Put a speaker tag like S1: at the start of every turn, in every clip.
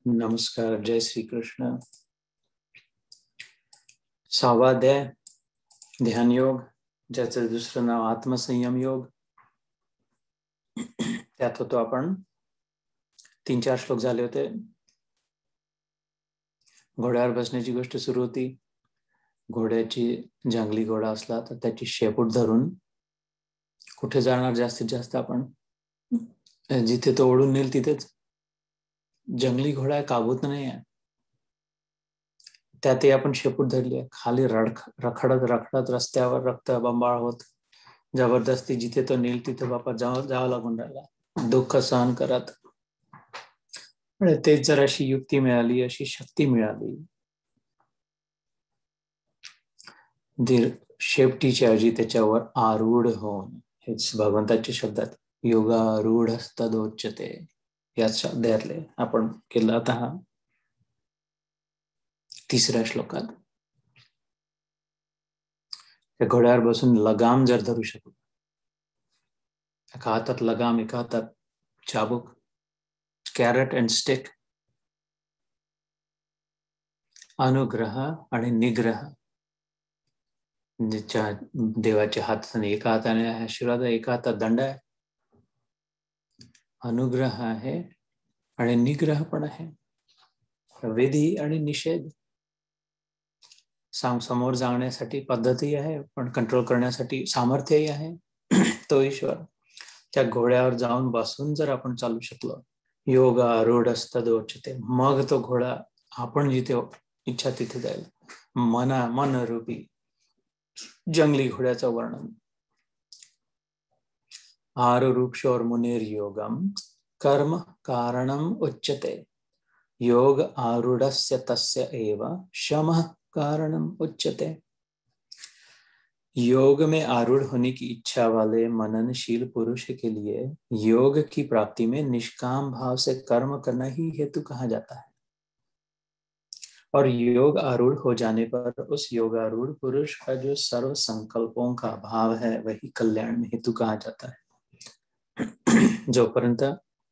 S1: नमस्कार, जय श्री कृष्ण. 6वा अध्याय ध्यान योग, ज्याचं दुसरं नाव आत्मसंयम योग. त्यात होतो आपण. 3-4 श्लोक झाले होते. घोड्यावर बसण्याची गोष्ट सुरू होती. घोड्याची जंगली घोडा असला तर त्याची शेपूट धरून कुठे जाणार जास्तीत जास्त आपण, जिथे तो ओढून नेल तिथेच. जंगली घोडा काबूत नाही आहे. त्यातही आपण शेपूट धरली आहे. खाली रखडत रखडत रस्त्यावर रक्त बंबाळ होत जबरदस्ती जिथे तो नेल तिथे बापा जावं लागून राहिला, दुःख सहन करत. तेच जर अशी युक्ती मिळाली, अशी शक्ती मिळाली, शेपटीच्या ऐवजी त्याच्यावर आरूढ होऊन, हेच भगवंताच्या शब्दात योगारूढ तदोच्यते याच अध्यायातले आपण केला आता हा 3ऱ्या श्लोकात. त्या घोड्यावर बसून लगाम जर धरू शकलो, एका हातात लगाम, एका हातात चाबूक, कॅरेट अँड स्टिक, अनुग्रह आणि निग्रह, ज्याच्या देवाच्या हाताने एका हाताने आशीर्वाद आहे, एका हातात दंड आहे. अनुग्रह आहे आणि निग्रह पण आहे. विधी आणि निषेध, समोर जाण्यासाठी पद्धती आहे, पण कंट्रोल करण्यासाठी सामर्थ्यही आहे. तो ईश्वर. त्या घोड्यावर जाऊन बसून जर आपण चालू शकलो, योगारूढस्तदोच्यते, मग तो घोडा आपण जिथे इच्छा तिथे जाईल. मन रूपी जंगली घोड्याचं वर्णन. आरुरूक्षोर मुनिर योगम कर्म कारणम उच्यते, योग आरूढ़स्य तस्य एव शमः कारणम उच्यते. योग में आरूढ़ होने की इच्छा वाले मननशील पुरुष के लिए योग की प्राप्ति में निष्काम भाव से कर्म करना ही हेतु कहा जाता है, और योग आरूढ़ हो जाने पर उस योगारूढ़ पुरुष का जो सर्व संकल्पों का भाव है वही कल्याण में हेतु कहा जाता है. जोपर्यंत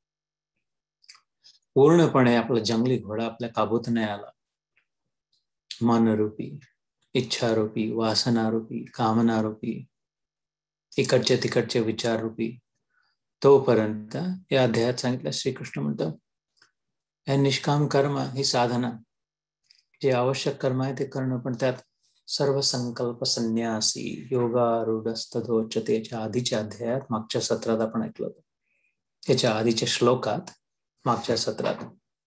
S1: पूर्णपणे आपला जंगली घोडा आपल्या काबूत नाही आला, मनरूपी, इच्छारूपी, वासनारूपी, कामनारूपी, इकडचे तिकडचे विचाररूपी, तोपर्यंत या अध्यायात सांगितलं, श्रीकृष्ण म्हणतो, हे निष्काम कर्म ही साधना, जे आवश्यक कर्म आहे ते करणं, पण त्यात सर्व संकल्प संन्यासी योगारूढस्तदोच्यतेच्या आधीच्या अध्यायात, मागच्या सत्रात आपण ऐकलं होतं. त्याच्या आधीच्या श्लोकात, मागच्या सत्रात,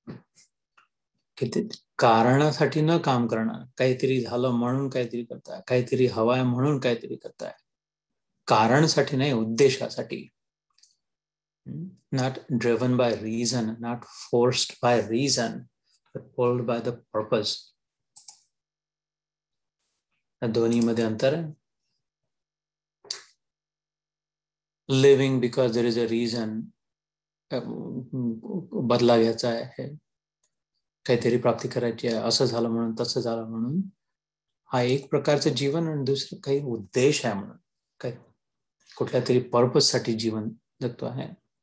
S1: किती कारणासाठी न काम करणं, काहीतरी झालं म्हणून काहीतरी करताय, काहीतरी हवाय म्हणून काहीतरी करताय, कारणसाठी नाही, उद्देशासाठी. Not driven by reason, not forced by reason, but pulled by the purpose. दोन्ही मध्ये अंतर आहे. Living because there is a reason, बदला घ्यायचा आहे, काहीतरी प्राप्ती करायची आहे, असं झालं म्हणून, तसं झालं म्हणून, हा एक प्रकारचं जीवन. आणि दुसरं काही उद्देश आहे म्हणून, काय कुठल्या तरी पर्पज साठी जीवन जगतो आहे.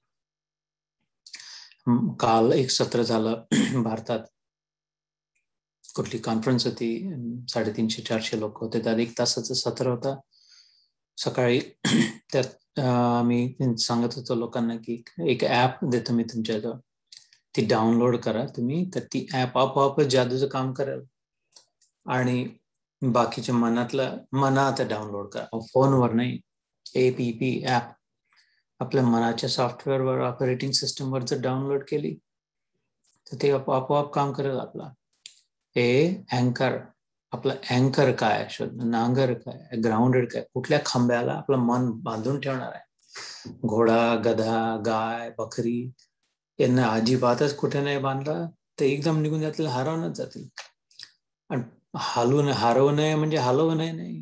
S1: काल एक सत्र झालं भारतात, कुठली कॉन्फरन्स होती, 350-400 लोक होते. त्यात 1 तासाचं सत्र होता सकाळी. त्यात मी सांगत होतो लोकांना की एक ऍप देतो मी तुमच्याजवळ, ती डाउनलोड करा तुम्ही, तर ती ऍप आपोआपच जादूचं काम करेल. आणि बाकीच्या मनात डाउनलोड करा, फोनवर नाही. APP ऍप आपल्या मनाच्या सॉफ्टवेअरवर, ऑपरेटिंग सिस्टमवर जर डाउनलोड केली तर ते आपोआप काम करेल. आपला अँकर, आपला अँकर काय, नांगर काय, ग्राउंडेड काय, कुठल्या खांब्याला आपलं मन बांधून ठेवणार आहे. घोडा, गधा, गाय, बकरी यांना अजिबातच कुठे नाही बांधला तर एकदम निघून जातील, हरवूनच जातील. आणि हारवू नये म्हणजे हलवू नये नाही,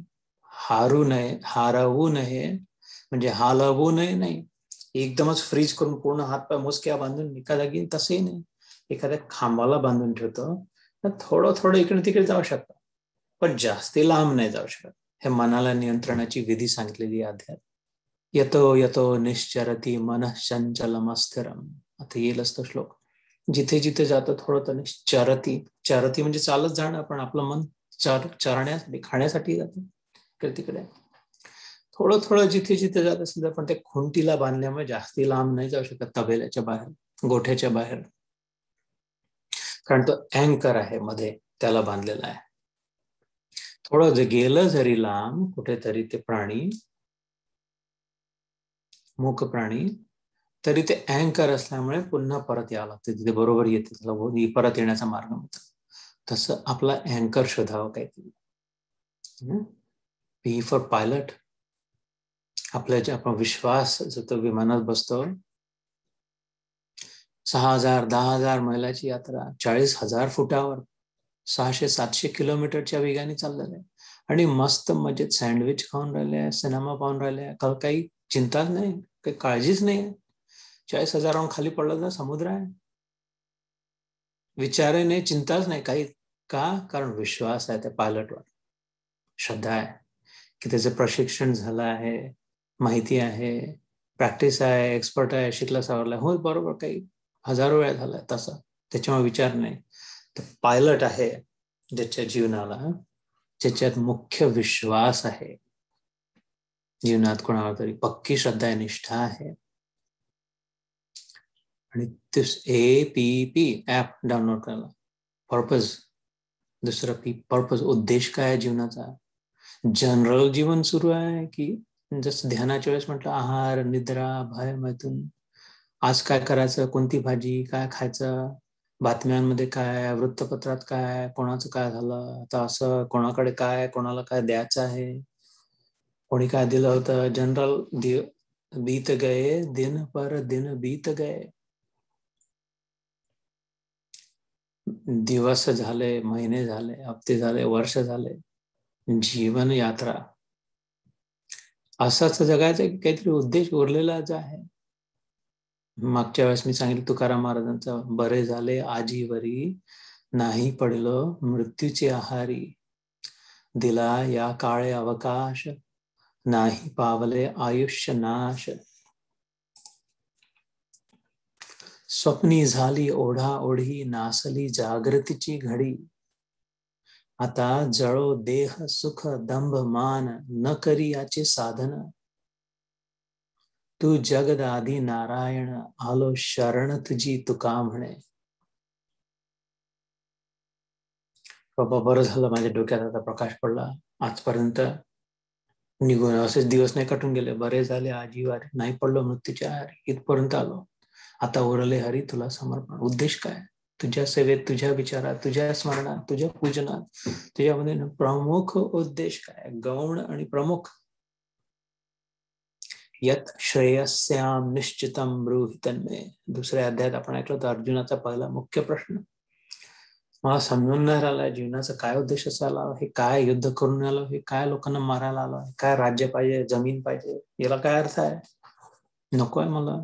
S1: हारवू नये म्हणजे हलवू नये नाही. एकदमच फ्रीज करून पूर्ण हातपाय मुसक्या बांधून एका जागी, तसंही नाही. एखाद्या खांबाला बांधून ठेवतो तर थोडं इकडे तिकडे जाऊ शकतो, पण जास्ती लांब नाही जाऊ शकत. हे मनाला नियंत्रणाची विधी सांगितलेली अध्यात. यतो यतो निश्चरती मनः चंचलम अस्थिरम. आता येईल असतो श्लोक. जिथे जिथे जातं थोडं त्याने चरती म्हणजे चालत जाणं, पण आपलं मन चरण्यासाठी, खाण्यासाठी जातं इकडे तिकडे. थोडं थोडं जिथे जिथे जात असेल तर, पण ते खुंटीला बांधल्यामुळे जास्ती लांब नाही जाऊ शकत, तबेल्याच्या बाहेर, गोठ्याच्या बाहेर, कारण तो अँकर आहे मध्ये, त्याला बांधलेला आहे. थोडं जे गेलं जरी लांब कुठेतरी ते प्राणी, मूक प्राणी, तरी ते अँकर असल्यामुळे पुन्हा परत यावं लागतं, तिथे बरोबर येते, त्याला परत येण्याचा मार्ग मिळतो. तसं आपला अँकर शोधावं काहीतरी. P for pilot. आपल्या जे आपण विश्वास जो तो विमानात बसतो, 6,000 10,000 मैलाची यात्रा, 40,000 फुटावर 600-700 किलोमीटरच्या वेगाने चाललेलं आहे, आणि मस्त मजेत सँडविच खाऊन राहिले, सिनेमा पाहून राहिले, काही चिंताच नाही, काही काळजीच नाही. 40,000 खाली पडलं तर समुद्र आहे, विचारही नाही, चिंताच नाही काही. का? कारण विश्वास आहे त्या पायलटवर, श्रद्धा आहे की त्याचं प्रशिक्षण झालं आहे, माहिती आहे, प्रॅक्टिस आहे, एक्सपर्ट आहे, शिकला सवरला, हो बरोबर, काही हजारो वेळा झालाय तसं, त्याच्यामुळे विचार नाही. तर पायलट आहे ज्याच्या जीवनाला, ज्याच्यात मुख्य विश्वास आहे, जीवनात कोणावर तरी पक्की श्रद्धा आहे, निष्ठा आहे, आणि APP ऍप डाउनलोड करायला. पर्पज, दुसरा P पर्पज, उद्देश काय आहे जीवनाचा. जनरल जीवन सुरू आहे की जसं ध्यानाच्या वेळेस म्हटलं, आहार, निद्रा, भय, मैथून, आज काय करायचं, कोणती भाजी, काय खायचं, बातम्यांमध्ये काय, वृत्तपत्रात काय, कोणाचं काय झालं, आता असं कोणाकडे काय, कोणाला काय द्यायचं आहे, कोणी काय दिलं होतं. जनरल बीत गए दिन पर दिन बीत गए, दिवस झाले, महिने झाले, हप्ते झाले, वर्ष झाले, जीवन यात्रा असंच जगायचं की काहीतरी उद्देश उरलेलाच आहे. मागच्या वेळेस मी सांगितलं तुकाराम महाराजांचा, बरे झाले आजीवरी, नाही पडलो मृत्यूचे आहारी, दिला या काळे अवकाश, नाही पावले आयुष्य नाश, स्वप्नी झाली ओढा ओढी, नासली जागृतीची घडी, आता जळो देह सुख दंभ मान, न करी याचे साधन, तू जगदादी नारायण, आलो शरण तुझी तुका म्हणे. बाबा बरं झालं, माझ्या डोक्यात आता प्रकाश पडला, आजपर्यंत निघून असेच दिवस नाही कटून गेले, बरे झाले आजीवारी, नाही पडलो मृत्यूच्या आहारी, इथपर्यंत आलो, आता उरले हरी तुला समर्पण. उद्देश काय? तुझ्या सेवेत, तुझ्या विचारात, तुझ्या स्मरणात, तुझ्या पूजनात, तुझ्यामध्ये प्रमुख उद्देश काय? गौण आणि प्रमुख. यत श्रेयस्याम निश्चितम ब्रूहि तन्मे. दुसऱ्या अध्यायात आपण ऐकलं तर अर्जुनाचा पहिला मुख्य प्रश्न, मला समजून नाही राहिलाय जीवनाचा काय उद्देश असायला, हे काय युद्ध करून आलो, हे काय लोकांना मारायला आलो, काय राज्य पाहिजे, जमीन पाहिजे, याला काय अर्थ आहे, नको आहे मला,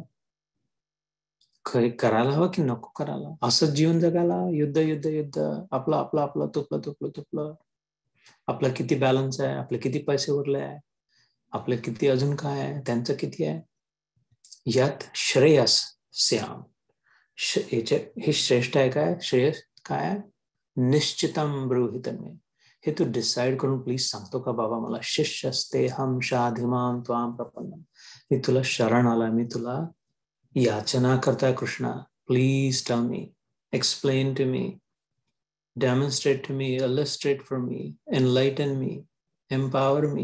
S1: करायला हवं की नको करायला, असंच जीवन जगायला, युद्ध युद्ध युद्ध, आपलं आपलं आपलं, तुपलं तुपलं तुपलं, आपलं किती बॅलन्स आहे, आपले किती पैसे उरले आहे, आपले किती अजून काय आहे, त्यांचं किती आहे. यात श्रेयस श्याम, हे श्रेष्ठ आहे काय, श्रेयस काय, निश्चितम ब्रूहितन्मे, हे तू डिसाइड करून प्लीज सांगतो का बाबा मला. शिष्यस्ते हम शाधिमाम त्वाम प्रपन्नम, मी तुला शरण आला, मी तुला याचना करताय Krishna, please tell me, explain to me, demonstrate to me, illustrate for me, enlighten me, empower me,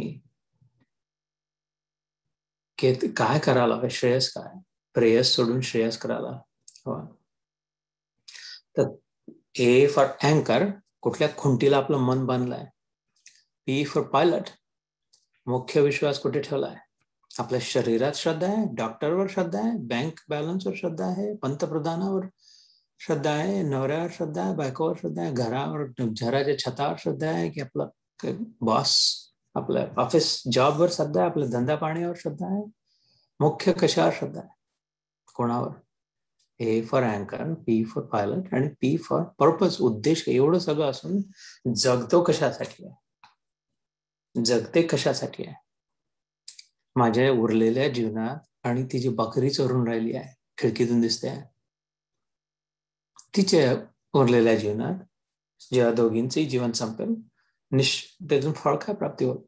S1: काय करायला हवं, श्रेयस काय, प्रेयस सोडून श्रेयस करायला हवं. तर ए फॉर अँकर, कुठल्या खुंटीला आपलं मन बांधलंय. पी फॉर पायलट, मुख्य विश्वास कुठे ठेवलाय, आपल्या शरीरात श्रद्धा आहे, डॉक्टरवर श्रद्धा आहे, बँक बॅलन्सवर श्रद्धा आहे, पंतप्रधानावर श्रद्धा आहे, नवऱ्यावर श्रद्धा आहे, बायकोवर श्रद्धा आहे, घराच्या छतावर श्रद्धा आहे, की आपलं बॉस, आपल्या ऑफिस जॉबवर श्रद्धा आहे, आपल्या धंदा पाण्यावर श्रद्धा आहे, मुख्य कशावर श्रद्धा आहे, कोणावर. ए फॉर अँकर, पी फॉर पायलट, आणि पी फॉर पर्पज, उद्देश. एवढं सगळं असून जगतो कशासाठी आहे, जगते कशासाठी आहे, माझ्या उरलेल्या जीवनात, आणि ती जी बकरी चरून राहिली आहे खिडकीतून दिसते, तिच्या उरलेल्या जीवनात जेव्हा दोघींचंही जीवन संपेल त्यातून फळ काय प्राप्ती होईल.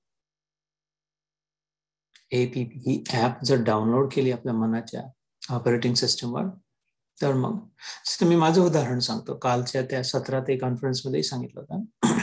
S1: APP ही ऍप जर डाउनलोड केली आपल्या मनाच्या ऑपरेटिंग सिस्टमवर, तर मग मी माझं उदाहरण सांगतो. कालच्या त्या 17 ते कॉन्फरन्समध्ये सांगितलं होतं.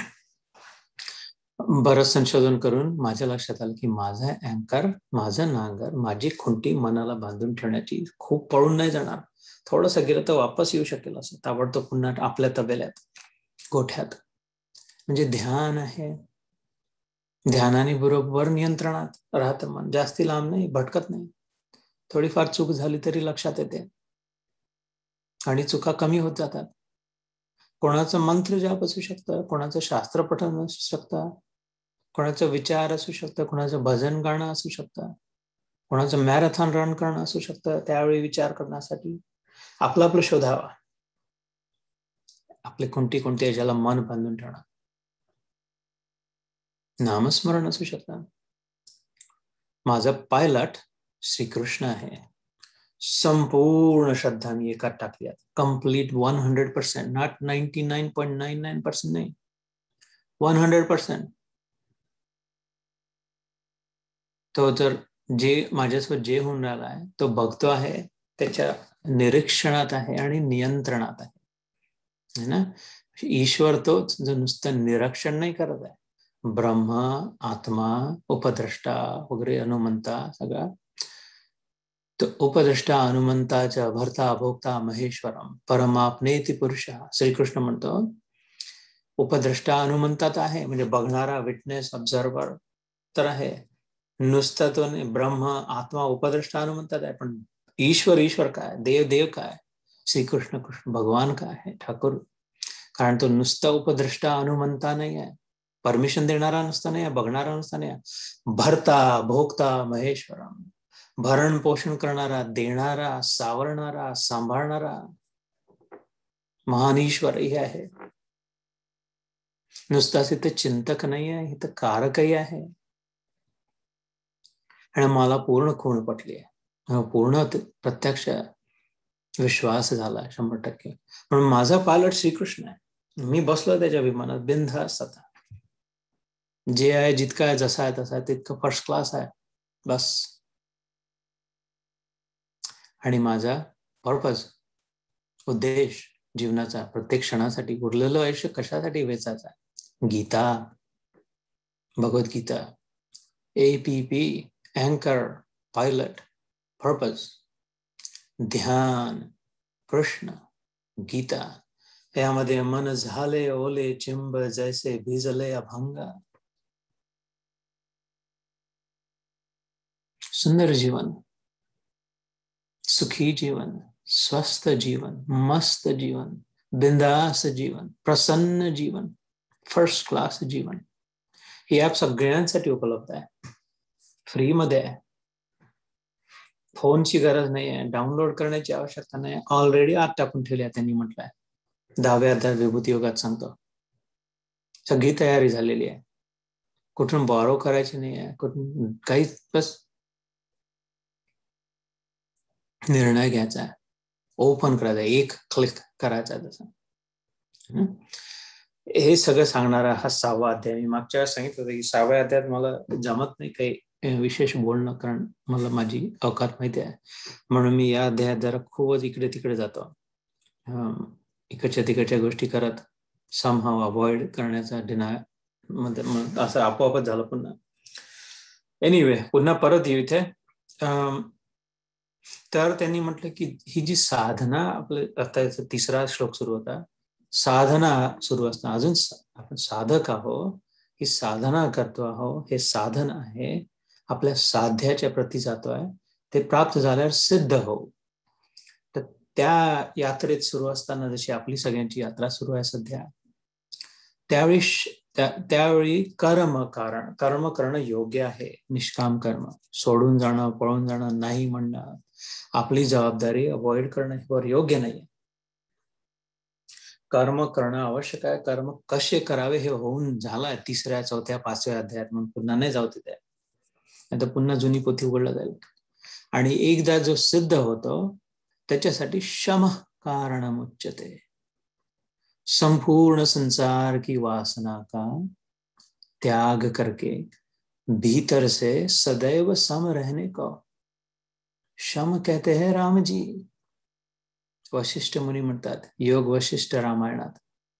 S1: बरंच संशोधन करून माझ्या लक्षात आलं की माझा अँकर, माझा नांगर, माझी खुंटी मनाला बांधून ठेवण्याची, खूप पळून नाही जाणार, थोडंसं गेलं तर वापस येऊ शकेल असं, ताबडतोब पुन्हा आपल्या तबेल्यात, गोठ्यात. म्हणजे ध्यान आहे. ध्यानाने बरोबर नियंत्रणात राहतं मन, जास्ती लांब नाही, भटकत नाही. थोडीफार चूक झाली तरी लक्षात येते आणि चुका कमी होत जातात. कोणाचं मंत्र जाप असू शकतं, कोणाचं शास्त्र पठण असू शकतं, कोणाचं विचार असू शकतं, कोणाचं भजन गाणं असू शकतं, कोणाचं मॅरेथॉन रन करणं असू शकतं. त्यावेळी विचार करण्यासाठी आपलं शोधावा, आपले कोणती याच्याला मन बांधून ठेवणं. नामस्मरण असू शकतं. माझं पायलट श्रीकृष्ण आहे. संपूर्ण श्रद्धा मी एकात टाकली आहे. कम्प्लीट 100%, नॉट 99.99% नाही, 100%. तो जर जे माझ्यासोबत जे होऊन राहिला आहे तो बघतो आहे, त्याच्या निरीक्षणात आहे आणि नियंत्रणात आहे ना. ईश्वर तोच जो नुसतं निरीक्षण नाही करत आहे. ब्रह्म, आत्मा, उपद्रष्टा वगैरे, हनुमंता, सगळा तो उपद्रष्टा, हनुमंताच्या भर्ता भोक्ता महेश्वरम परमाप्नेति पुरुष. श्रीकृष्ण म्हणतो उपद्रष्टा हनुमंतात आहे, म्हणजे बघणारा, विटनेस, ऑब्झर्वर तर आहे. नुसता तो नाही, ब्रह्म, आत्मा, उपद्रष्टा हनुमंतात आहे. पण ईश्वर काय, देव काय, श्रीकृष्ण कृष्ण भगवान काय आहे, ठाकूर. कारण तो नुसता उपद्रष्टा हनुमंता नाही आहे, परमिशन देणारा नुसता नाही आहे, बघणारा नुसता नाही आहे, भरता भोक्ता महेश्वरम, भरण पोषण करणारा, देणारा, सावरणारा, सांभाळणारा महान ईश्वरही आहे. नुसताच इथं चिंतक नाही आहे, इथं कारकही आहे. आणि मला पूर्ण खूण पटली आहे, पूर्ण प्रत्यक्ष विश्वास झाला 100%. म्हणून माझा पायलट श्रीकृष्ण आहे. मी बसलो त्याच्या विमानात बिनधास्त. आता जे आहे, जितका आहे, जसा आहे तसा आहे, तितकं फर्स्ट क्लास आहे बस. आणि माझा पर्पज, उद्देश जीवनाचा प्रत्येक क्षणासाठी, उरलेलं आयुष्य कशासाठी वेचायचं आहे? गीता, भगवद्गीता, APP, अँकर, पायलट, पर्पज, ध्यान, कृष्ण, गीता. यामध्ये मन झाले ओले चिंब, जैसे भिजले अभंगा. सुंदर जीवन, सुखी जीवन, स्वस्थ जीवन, मस्त जीवन, बिंदास जीवन, प्रसन्न जीवन, फर्स्ट क्लास जीवन. ही ऍप सगळ्यांसाठी उपलब्ध आहे, फ्री मध्ये आहे. फोनची गरज नाही आहे, डाउनलोड करण्याची आवश्यकता नाही. ऑलरेडी आत टाकून ठेवली आहे त्यांनी, म्हटलंय 10व्या अध्यायात विभूती योगात सांगतो. सगळी तयारी झालेली आहे, कुठून बॉरो करायची नाही आहे, कुठून काही, बस निर्णय घ्यायचा आहे, ओपन करायचा, एक क्लिक करायचा तसं. हे सगळं सांगणारा हा 6वा अध्याय. मी मागच्या वेळेस सांगितलं होतं की 6व्या अध्यायात मला जमत नाही काही विशेष बोलणं, कारण मला माझी अवकात माहिती आहे. म्हणून मी या अध्यायात जरा खूपच इकडे तिकडे जातो, इकडच्या तिकडच्या गोष्टी करत समहाव अवॉइड करण्याचा डिनाय मध्ये असं आपोआपच झालं. पुन्हा एनिवे, पुन्हा परत येऊ इथे. तर त्यांनी म्हटलं की ही जी साधना, आपलं आता याचा 3रा श्लोक सुरू होता, साधना सुरू असताना अजून आपण साधक आहो, ही साधना करतो आहो, हे साधन आहे, आपल्या साध्याच्या प्रती जातो आहे, ते प्राप्त झाल्यावर सिद्ध हो. तर त्या यात्रेत सुरू असताना, जशी आपली सगळ्यांची यात्रा सुरू आहे सध्या, त्यावेळी कर्म करणं योग्य आहे. निष्काम कर्म, सोडून जाणं, पळून जाणं, नाही म्हणणं, आपली जबाबदारी अवॉइड करणं हे योग्य नाही. कर्म करणं आवश्यक आहे. कर्म कसे करावे हे होऊन झालंय 3ऱ्या, 4थ्या, 5व्या अध्यायात, म्हणून पुन्हा नाही जाऊ तिथे. आता पुन्हा जुनी पोथी उघडला जाईल. आणि एकदा जो सिद्ध होतो त्याच्यासाठी शम कारणमुच्यते, संपूर्ण संसार की वासना का त्याग करके भीतर से सदैव सम रहने को शम कहते हैं राम जी. वशिष्ठ मुनी म्हणतात योग वशिष्ठ रामायणात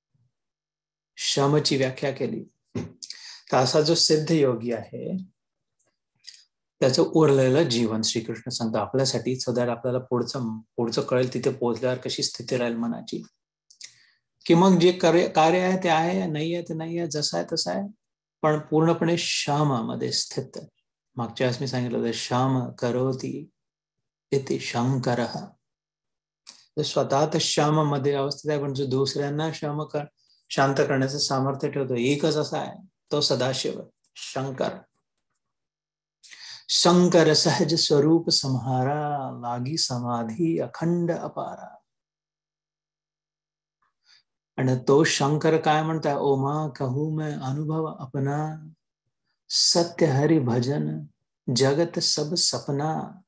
S1: शमची व्याख्या केली. तर असा जो सिद्ध योगी आहे त्याचं उरलेलं जीवन श्रीकृष्ण सांगतो आपल्यासाठी, सदैव आपल्याला पुढचं कळेल तिथे पोहोचल्यावर कशी स्थिती राहील मनाची, की मग जे कार्य आहे ते आहे, नाही आहे ते नाही आहे, जसं आहे तसं आहे, पण पूर्णपणे श्यामामध्ये स्थित. मागच्या वेळेस मी सांगितलं होतं श्याम करोती इति शंकरः. स्वतः तर श्यामामध्ये अवस्थित आहे, पण जो दुसऱ्यांना शांत करण्याचं सामर्थ्य ठेवतो एकच असा आहे तो सदाशिव शंकर. शंकर सहज स्वरूप सम्हारा लागी समाधी अखंड अपारा. आणि तो शंकर काय म्हणताय, ओमा कहू मैं अनुभव अपना सत्य हरि भजन जगत सब सपना.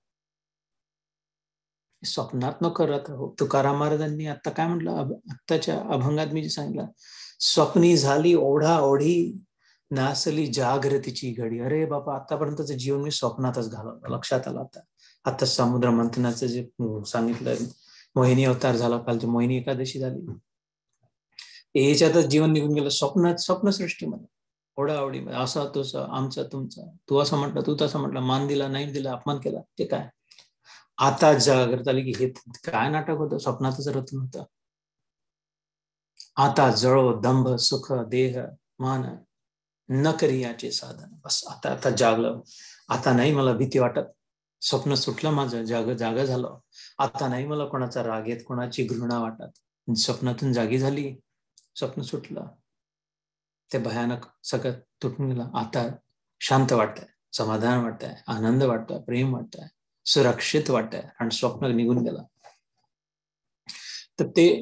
S1: स्वप्नात न करत हो. तुकाराम महाराजांनी आता काय म्हटलं, आत्ताच्या अभंगात मी जे सांगितलं, स्वप्नी झाली ओढा ओढी नासली जागृतीची घडी. अरे बाबा आतापर्यंतचं जीवन मी स्वप्नातच घालवलं. लक्षात आलं आता समुद्र मंथनाचं जे सांगितलं, मोहिनी अवतार झाला, कालची मोहिनी एकादशी झाली, याच्यातच जीवन निघून गेलं. स्वप्नसृष्टीमध्ये ओढाओढीमध्ये असं तसं आमचं तुमचं, तू असं म्हटलं तू तसं म्हटलं, मान दिला नाही दिला, अपमान केला, ते काय. आता जागृत आली की हे काय नाटक होतं, स्वप्नातच रतन होतं. आता जळो दंभ सुख देह मान न करी याचे साधन. बस आता जागलं. आता नाही मला भीती वाटत, स्वप्न सुटलं माझं, जागा झालं. आता नाही मला कोणाचा राग येत, कोणाची घृणा वाटत. स्वप्नातून जागी झाली, स्वप्न सुटलं, ते भयानक सगळं तुटून गेलं. आता शांत वाटतंय, समाधान वाटतंय, आनंद वाटतोय, प्रेम वाटतंय, सुरक्षित वाटतंय, आणि स्वप्न निघून गेलं. तर ते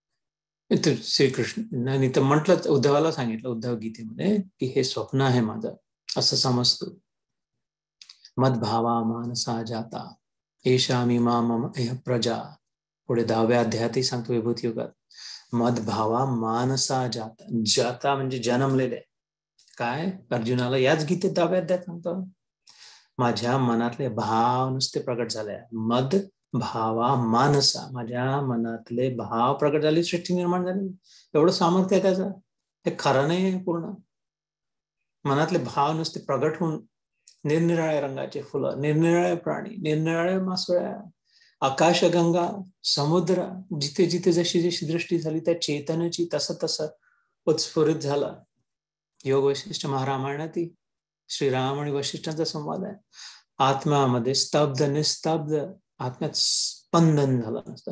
S1: श्रीकृष्ण तर म्हटलं, उद्धवाला सांगितलं उद्धव गीतेमध्ये की हे स्वप्न आहे माझं असं समजतो. मदभावा मानसा जाता एषा मी मम प्रजा. पुढे 10व्या अध्यायातही सांगतो विभूती युगात, मदभावा मानसा जाता. जाता म्हणजे जन्मलेले. काय अर्जुनाला याच गीतेत 10व्या अध्यायात सांगतो, माझ्या मनातले भाव नुसते प्रगट झाले. मद भावा मानसा, माझ्या मनातले भाव प्रगट झाले, सृष्टी निर्माण झाली. एवढं सामर्थ्य आहे त्याचं. हे खरं नाही पूर्ण. मनातले भाव नुसते प्रगट होऊन निरनिराळ्या रंगाचे फुलं, निरनिराळे प्राणी, निरनिराळ्या मासोळ्या, आकाशगंगा, समुद्र, जिथे जिथे जशी जशी दृष्टी झाली त्या चेतनाची तसं तसं उत्स्फुरित झाला. योग वशिष्ठ महारामायणात श्रीराम आणि वशिष्ठांचा संवाद आहे. आत्म्यामध्ये स्तब्ध निस्तब्ध आत्म्यात स्पंदन झालं नसतं,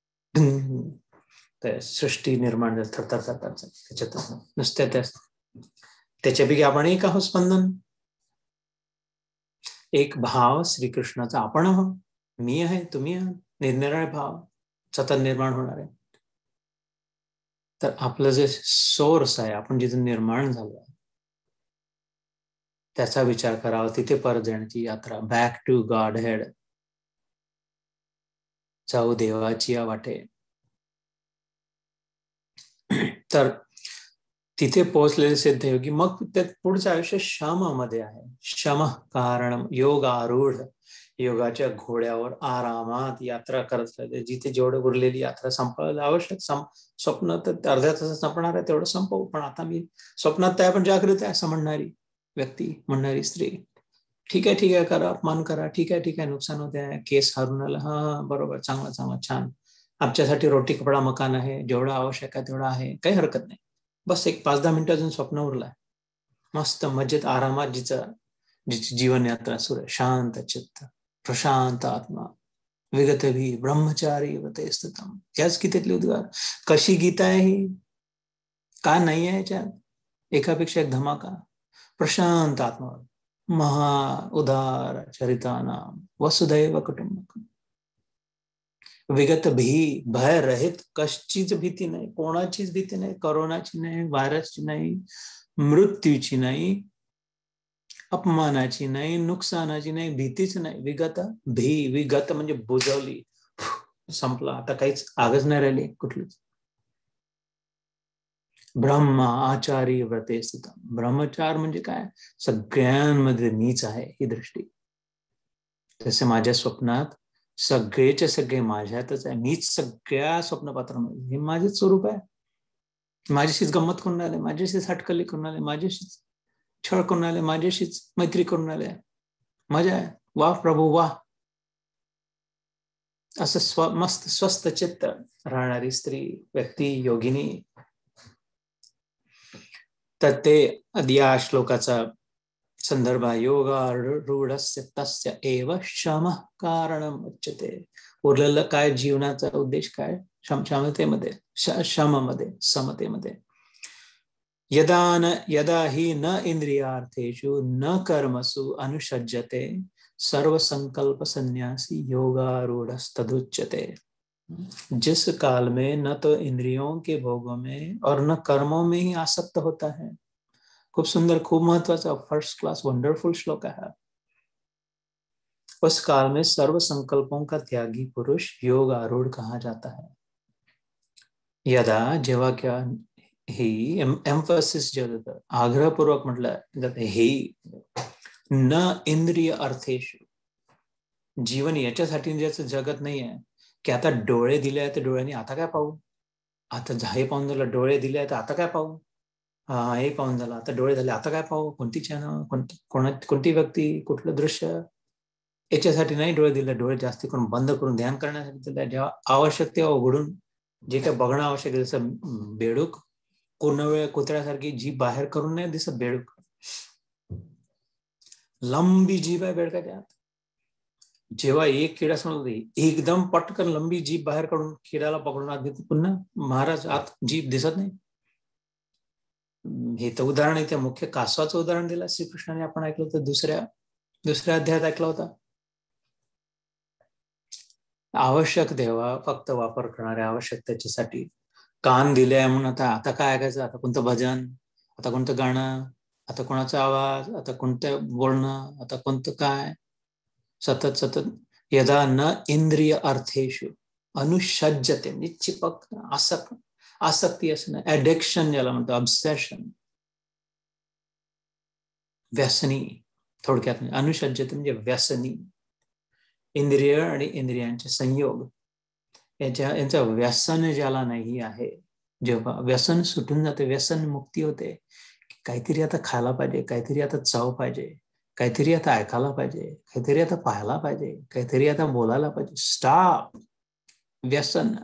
S1: सृष्टी निर्माण झाली थरथर त्याच्यात नुसत्या त्याच्यापैकी आपण एक आहोत. स्पंदन एक भाव श्रीकृष्णाचा आपण आहोत. मी आहे, तुम्ही आहात. निरनिराळे भाव सतत निर्माण होणार आहे. तर आपलं जे सोर्स आहे, आपण जिथून निर्माण झालो त्याचा विचार करावा. तिथे परत जाण्याची यात्रा, बॅक टू गॉड हेड, जाऊ देवाची या वाटे. तर तिथे पोहोचलेले सिद्ध योगी मग त्यात पुढचं आयुष्य शमामध्ये आहे. शम कारण योग आरूढ, योगाच्या घोड्यावर आरामात यात्रा करत राहिले. जिथे जेवढं उरलेली यात्रा संपवायला आवश्यक, स्वप्न तर अर्ध्या तासात संपणार आहे, तेवढं संपवू. पण आता मी स्वप्नात त्या पण जागृत आहे असं म्हणणारी व्यक्ती, म्हणणारी स्त्री, ठीक आहे करा, अपमान करा, ठीक आहे नुकसान होते आहे, केस हारून आला, हा बरोबर, चांगला छान, आमच्यासाठी रोटी कपडा मकान आहे, जेवढं आवश्यक आहे तेवढं आहे, काही हरकत नाही. बस एक 5-10 मिनिटं अजून स्वप्न उरलाय, मस्त मजेत आरामात जिची जीवन यात्रा सुरू आहे. शांत चित्त, प्रशांत आत्मा, विगत भी ब्रह्मचारी वते स्थितम. याच गीतेतले उद्गार. कशी गीता आहे ही, का नाही आहे याच्यात एकापेक्षा एक धमाका. प्रशांत आत्मा, महा उदार चरितानाम वसुदैव कुटुंबकम. विगत भी, भय रहित, कशाचीच भीती नाही, कोणाचीच भीती नाही, कोरोनाची नाही, व्हायरसची नाही, मृत्यूची नाही, अपमानाची नाही, नुकसानाची नाही, भीतीच नाही. विगत भी, विगत म्हणजे बुजवली, संपला, आता काहीच आगच नाही राहिली कुठलीच. ब्रह्म आचारी व्रते स्थित. ब्रह्मचार म्हणजे काय? सगळ्यांमध्ये मीच आहे ही दृष्टी. तसे माझ्या स्वप्नात सगळेचे सगळे माझ्यातच आहे. मीच सगळ्या स्वप्नपात्रामध्ये. हे माझेच स्वरूप आहे. माझ्याशीच गंमत करून आले, माझ्याशीच हटकली करून आले, माझ्याशीच छळ करून आले, माझ्याशीच मैत्री करून आले. मजा आहे. वाह प्रभू वाह. असं मस्त स्वस्थ चित्त राहणारी स्त्री, व्यक्ती, योगिनी. तर ते या श्लोकाचा संदर्भ योगारूढस्य तस्य एव शम कारणम उच्यते. उरलेलं काय? जीवनाचा उद्देश काय? क्षमतेमध्ये, शममध्ये, समतेमध्ये. यदा ही न इंद्रियार्थेषु न कर्मसु अनुषज्यते सर्व संकल्प संन्यासी योगारूढ़स्तदुच्यते. जिस काल में न तो इंद्रियों के भोगों में और न कर्मों में ही आसक्त होता है. खूप सुंदर, खूप महत्वाचा, फर्स्ट क्लास वंडरफुल श्लोक है. उस काल में सर्व संकल्पों का त्यागी पुरुष योग आरूढ़ कहा जाता है. यदा, जेव्हा, क्या, ही एम्फसिस जे होतं, आग्रहपूर्वक म्हटलं हे न इंद्रिय अर्थेषु. जीवन याच्यासाठी ज्याचं जगत नाही आहे की आता डोळे दिले आहेत, डोळ्यांनी आता काय पाहू, आता हे पाहून झालं, डोळे दिले आहेत आता काय पाहू, हा हे पाहून झालं, आता डोळे झाले आता काय पाहू, कोणती चॅनल, कोणती व्यक्ती, कुठलं दृश्य, याच्यासाठी नाही डोळे दिले. डोळे जास्ती करून बंद करून ध्यान करण्यासाठी दिले. जेव्हा आवश्यक तेव्हा उघडून जे काय बघणं आवश्यक आहे, जसं बेडूक कोणवेळ कुत्र्यासारखी जीभ बाहेर करून नाही दिसत. बेडूक लंबी जीभ आहे बेडकाच्या आत. जेव्हा एक किडा समजला एकदम पटकन लंबी जीभ बाहेर काढून किड्याला पकडून आत घेतो, पुन्हा महाराज आत जीभ दिसत नाही. हे तर उदाहरण आहे. त्या मुख्य कासवाचं उदाहरण दिलं श्रीकृष्णाने. आपण ऐकलं होतं दुसऱ्या अध्यायात ऐकलं होता. आवश्यक तेव्हा फक्त वापर करणाऱ्या आवश्यकतेसाठी कान दिले म्हणून आता काय ऐकायचं, आता कोणतं भजन, आता कोणतं गाणं, आता कोणाचा आवाज, आता कोणतं बोलणं, आता कोणतं काय, सतत यदा न इंद्रिय अर्थेषु अनुषज्यते. चिपक, आसक्ती असणं, ऍडिक्शन ज्याला म्हणतो, ऑब्सेशन, व्यसनी. थोडक्यात अनुषज्यते म्हणजे व्यसनी. इंद्रिय आणि इंद्रियांचे संयोग, यांचं व्यसन ज्याला नाही आहे, जेव्हा व्यसन सुटून जाते, व्यसन मुक्ती होते, काहीतरी आता खायला पाहिजे, काहीतरी आता चव पाहिजे, काहीतरी आता ऐकायला पाहिजे, काहीतरी आता पाहायला पाहिजे, काहीतरी आता बोलायला पाहिजे. स्टॉप. व्यसन.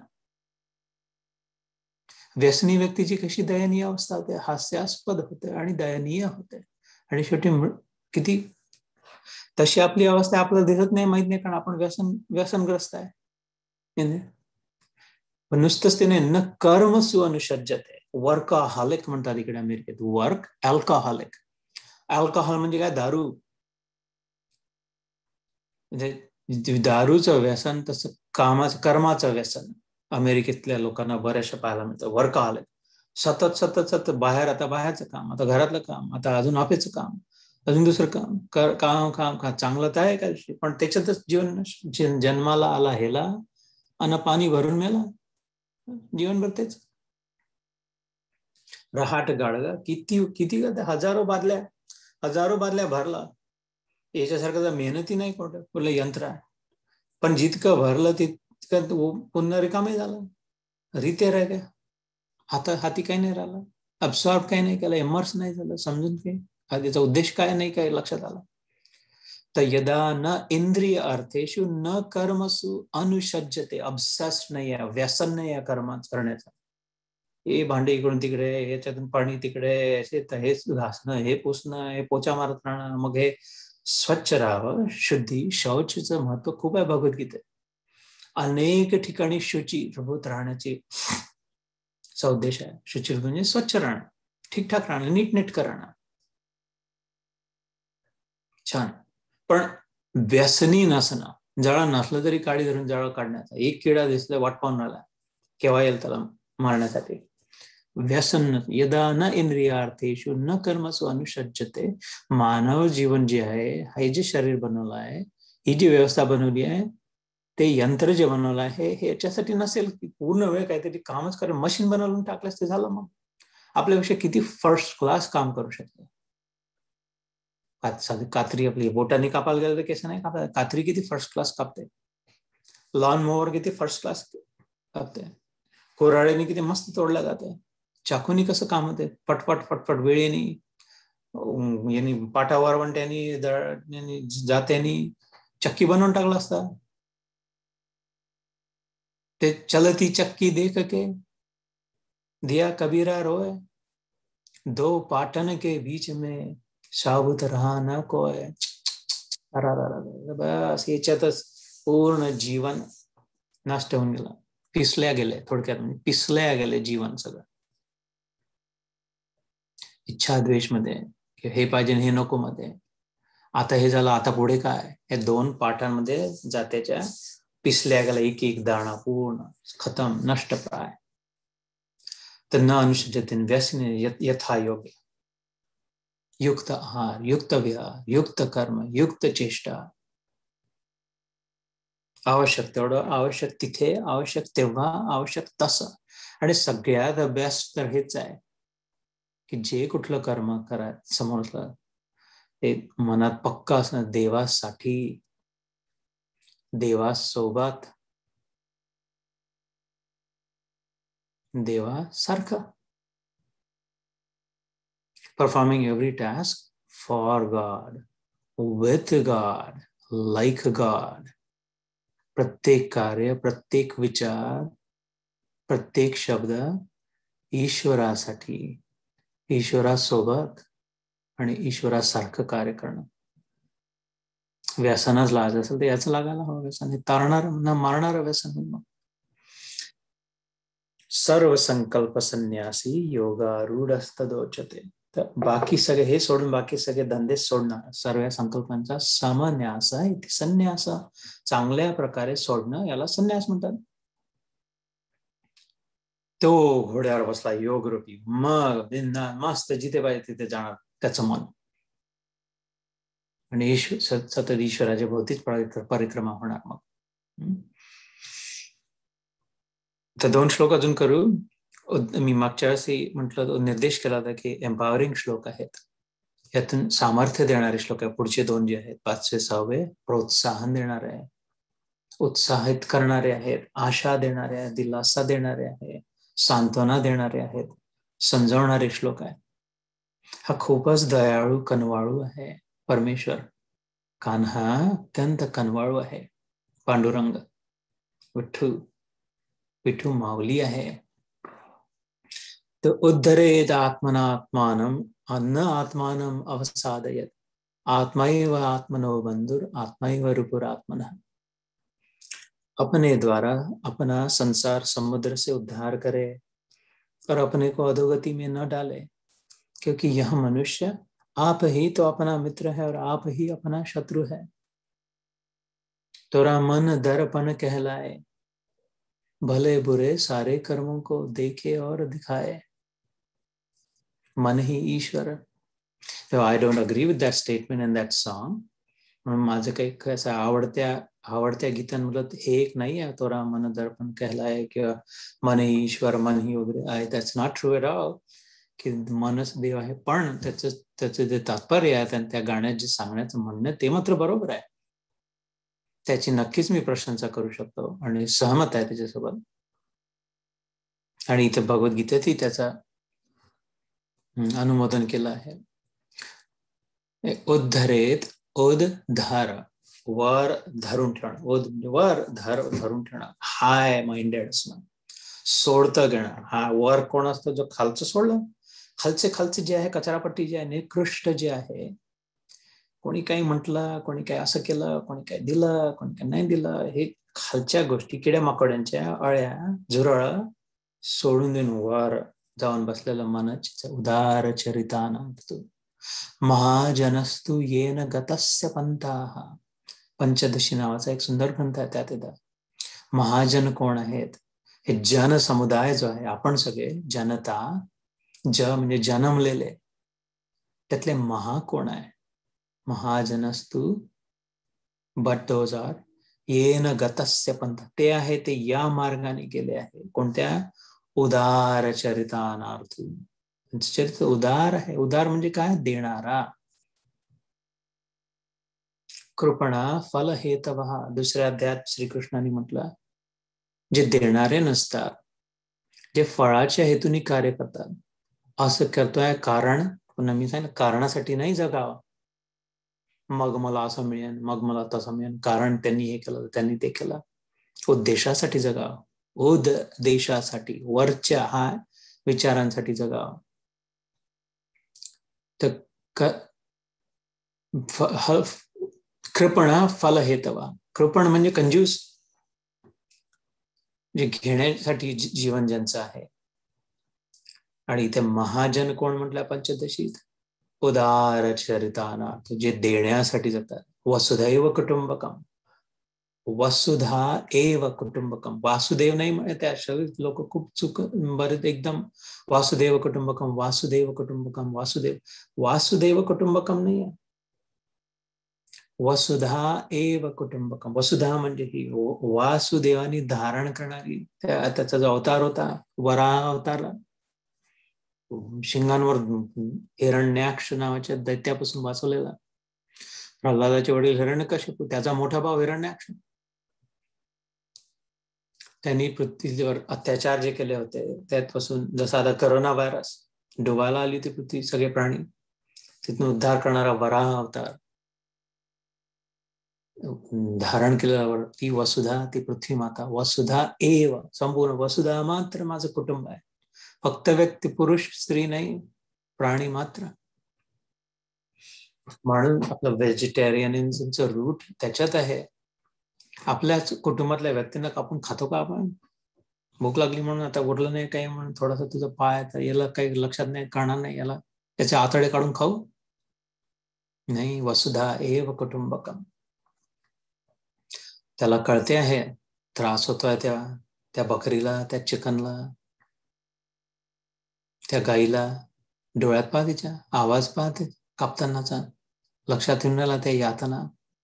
S1: व्यसनी व्यक्तीची कशी दयनीय अवस्था होते, हास्यास्पद होते आणि दयनीय होते. आणि शेवटी किती तशी आपली अवस्था आपल्याला दिसत नाही, माहित नाही, कारण आपण व्यसनग्रस्त आहे. नुसतंच त्याने न कर्मसु अनुषज्यते. वर्कहॉलिक म्हणतात इकडे अमेरिकेत. Work alcoholic. अल्कोहॉल म्हणजे काय? दारू. म्हणजे दारूचं व्यसन, तसं कर्माचं व्यसन अमेरिकेतल्या लोकांना बऱ्याचशा पाहायला मिळतं. वर्कहॉलिक. सतत बाहेर, आता बाहेरचं काम, आता घरातलं काम, आता अजून ऑफिसचं काम, अजून दुसरं काम चांगलं तर आहे का, पण त्याच्यातच जीवन जन्माला आला हेला आणि पाणी भरून मेला. जीवनभर तेच रहाट गाडगा. किती हजारो बादल्या भरला. याच्यासारखं तर मेहनती नाही, कुठलं यंत्र आहे. पण जितकं भरलं तितकं पुन्हा रिकामी झालं. रिते राह गया. हाती काही नाही राहिलं. अब्सॉर्ब काही नाही केलं, इमर्स नाही झालं, समजून काही त्याचा उद्देश काय नाही, काय लक्षात आला. तर यदा न इंद्रिय अर्थेषु न कर्मसु अनुषज्यते. अब्सेस नाही आहे, व्यसन नाही आहे कर्म करण्याचा. हे भांडे इकडून तिकडे, ह्याच्यातून पाणी तिकडे, हे घासणं, हे पुसणं, हे पोचा मारत राहणं. मग हे स्वच्छ राहावं. शुद्धी, शौचचं महत्व खूप आहे भगवद्गीतेत. अनेक ठिकाणी शुची प्रभूत राहण्याची उद्देश आहे. शुची म्हणजे स्वच्छ राहणं, ठीकठाक राहणं, नीटनेटकं राहणं. छान. पण व्यसनी नसणं. जळा नसलं तरी काडी धरून जळ काढण्याचा. एक किडा दिसला, वाट पाहून राहिला, केव्हा येईल त्याला मारण्यासाठी. व्यसन. यदा न इंद्रियार्थेषु न कर्मसु अनुषज्यते. मानव जीवन जे आहे, हे जे शरीर बनवलं आहे, ही जी व्यवस्था बनवली आहे, ते यंत्र जे बनवलं आहे, हे याच्यासाठी नसेल की पूर्ण वेळ काहीतरी कामच करेल. मशीन बनवून टाकलंच ते झालं. मग आपल्यापेक्षा किती फर्स्ट क्लास काम करू शकतो. कात्री आपली बोटाने कापायला गेलं तर केस नाही कापायला, कात्री किती फर्स्ट क्लास कापते. लॉन मोवर किती फर्स्ट क्लास कापते. कोराळेने किती मस्त तोडल्या जाते. चाकूनी कसं काम होते, पटपट पटपट वेळेनी, यांनी पाटावर वंट्यानी जात्यानी चक्की बनवून टाकला असता. ते चलती चक्की देख के दिया कबीरा रोए, दो पाटन के बीच में साबुत रहा न कोय. बस याच्यातच पूर्ण जीवन नष्ट होऊन गेलं, पिसल्या गेले. थोडक्यात म्हणजे पिसल्या गेले जीवन सगळं. इच्छा द्वेष मध्ये, हे पाहिजे हे नको मध्ये. आता हे झालं, आता पुढे काय. हे 2 पाठांमध्ये जात्याच्या पिसल्या गेला एक एक दाणा पूर्ण खतम, नष्ट प्राय. तर न अनुष्ठित व्यसन यथा योग्य. युक्त आहार, युक्त विहार, युक्त कर्म, युक्त चेष्टा. आवश्यक तेवढं, आवश्यक तिथे, आवश्यक तेव्हा, आवश्यक तसं. आणि सगळ्यात बेस्ट तर हेच आहे की जे कुठलं कर्म करा समोरचं ते मनात पक्का असणं, देवासाठी, देवासोबत, देवासारखं. Performing every task for God, with God, like God. प्रत्येक कार्य, प्रत्येक विचार, प्रत्येक शब्द ईश्वरासाठी, ईश्वरासोबत आणि ईश्वरासारखं कार्य करणं. व्यसनच लागायचं असेल तर याचं लागायला हवं व्यसन. हे तारणार न मारणारं व्यसन. सर्व संकल्प संन्यासी योगारूढस्तदोचते. तर बाकी सगळे हे सोडून बाकी सगळे धंदे सोडणार, सर्व संकल्पांचा समन्यास आहे. संन्यास, चांगल्या प्रकारे सोडणं, याला संन्यास म्हणतात. तो घोड्यावर बसला योग रूपी, मग बिंदास मस्त जिथे पाहिजे तिथे जाणार त्याचं मन. आणि सतत ईश्वराच्या भोवतीच परिक्रमा होणार. मग तर 2 श्लोक अजून करू. मी मागच्या वेळेस म्हटलं, निर्देश केला होता की एम्पॉवरिंग श्लोक आहेत, यातून सामर्थ्य देणारे श्लोक आहे. पुढचे 2 जे आहेत, 5वे 6वे, प्रोत्साहन देणारे आहे, उत्साहित करणारे आहेत, आशा देणारे आहेत, दिलासा देणारे आहे, सांत्वना देणारे आहेत, समजावणारे श्लोक आहे. हा खूपच दयाळू कनवाळू आहे परमेश्वर. कान्हा अत्यंत कनवाळू आहे. पांडुरंग विठ्ठू, विठू माऊली आहे. तर उद्धरेत आत्मनात्मानम अन्न आत्मानम अवसादयत, आत्मैव आत्मनो बंधुर आत्मैव रूपुरात्मनः. अपने द्वारा अपना संसार समुद्र से उद्धार करे और अपने को अधोगति में न डाले, क्योंकि यह मनुष्य आप ही तो अपना मित्र है और आप ही अपना शत्रु है. तोरा मन दर्पण कहलाए, भले बुरे सारे कर्मों को देखे और दिखाए. मन ही ईश्वर. So I don't agree with that statement in that song. म्हणून माझं काही असं आवडत्या गीतांमधलं हे एक नाही आहे, तोरा मन दर्पण कहलाय किंवा मन ही ईश्वर, मन ही वगैरे आहे. That's not true at all की मनच देव आहे. पण त्याचं जे तात्पर्य आहे आणि त्या गाण्यात जे सांगण्याचं म्हणणं ते मात्र बरोबर आहे. त्याची नक्कीच मी प्रशंसा करू शकतो आणि सहमत आहे त्याच्यासोबत. आणि इथे भगवद्गीतेतही त्याचा अनुमोदन केलं आहे. उद्धरेत, उद्धार, वर धरून ठेवणं, वर धरून ठेवणं, हाय माइंडेड असणं, सोडतं घेणं. हा वर कोण असतं, जो खालचं सोडलं. खालचे जे आहे, कचरापट्टी जे आहे, निकृष्ट जे आहे, कोणी काही म्हटलं, कोणी काय असं केलं, कोणी काय दिलं, कोणी काय नाही दिलं, हे खालच्या गोष्टी, किड्या माकड्यांच्या अळ्या झुरळ सोडून देऊन वर जाऊन बसलेलं मनच उदार चरितानां महाजनस्तु येन गतस्य पंथाः. पंचदशी नावाचा एक सुंदर ग्रंथ आहे. त्यात येतात महाजन कोण आहेत. हे जन समुदाय जो आहे, आपण सगळे जनता, म्हणजे जन्मलेले, त्यातले महा कोण आहे. महाजनस्तु बट दोज आर येन गतस्य पंथ. ते आहे ते या मार्गाने गेले आहे. कोणत्या? उदार चरितानार्थी. चरित्र उदार आहे. उदार म्हणजे काय? देणारा. कृपणा फल हेतवः. दुसऱ्या अध्यायात श्रीकृष्णाने म्हटलं, जे देणारे नसतात, जे फळाच्या हेतूने कार्य करतात, असं करतोय कारण, पुन्हा मी सांगितलं, कारणासाठी नाही जगावं. मग मला असं मिळेल, मग मला तसं मिळेल, कारण त्यांनी हे केलं, त्यांनी ते केलं. उद्देशासाठी जगावं. उद्देशासाठी, वरच्या हा विचारांसाठी जगावं. तर कृपणा फल हेतवा. कृपण म्हणजे कंजूस, जे घेण्यासाठी जीवन ज्यांचं आहे. आणि इथे महाजन कोण म्हटलं पंचदशीत? उदार चरितानार्थ, जे देण्यासाठी जातात. वसुधैव कुटुंबकम. वसुधा एव कुटुंबकम. वासुदेव नाही म्हणे, त्या लोक खूप बरेच एकदम वासुदेव कुटुंबकम, वासुदेव कुटुंबकम, वासुदेव कुटुंबकम नाही आहे. वसुधा एव कुटुंबकम. वसुधा म्हणजे ही वासुदेवानी धारण करणारी, त्याचा जो अवतार होता, वराह अवतारला, शिंगांवर हिरण्याक्ष नावाच्या दैत्यापासून वाचवलेला. प्रल्हादाचे वडील हिरण्यकशिपू, त्याचा मोठा भाव हिरण्याक्ष. त्यांनी पृथ्वीवर अत्याचार जे केले होते, त्यापासून जसा आता करोना व्हायरस डुबायला आली होती पृथ्वी, सगळे प्राणी, तिथून उद्धार करणारा वराह अवतार धारण केल्यावर ती वसुधा, ती पृथ्वी माता. वसुधा एव, संपूर्ण वसुधा मात्र माझं कुटुंब आहे. फक्त व्यक्ती, पुरुष स्त्री नाही, प्राणी मात्र. म्हणून आपलं व्हेजिटेरियनिझमचं रूट त्याच्यात आहे. आपल्याच कुटुंबातल्या व्यक्तींना कापून खातो का आपण? भूक लागली म्हणून, आता उरलं नाही काही म्हणून थोडासा तुझं पाय, तर याला काही लक्षात नाही, करणार नाही, याला त्याचे आतडे काढून खाऊ नाही. वसुधा एव कुटुंबकम. त्याला कळते आहे त्रास होतोय त्या बकरीला, त्या चिकनला, त्या गाईला. डोळ्यात पाहतेच्या, आवाज पाहते कापतानाचा, लक्षात येऊन राहिला त्या यातना.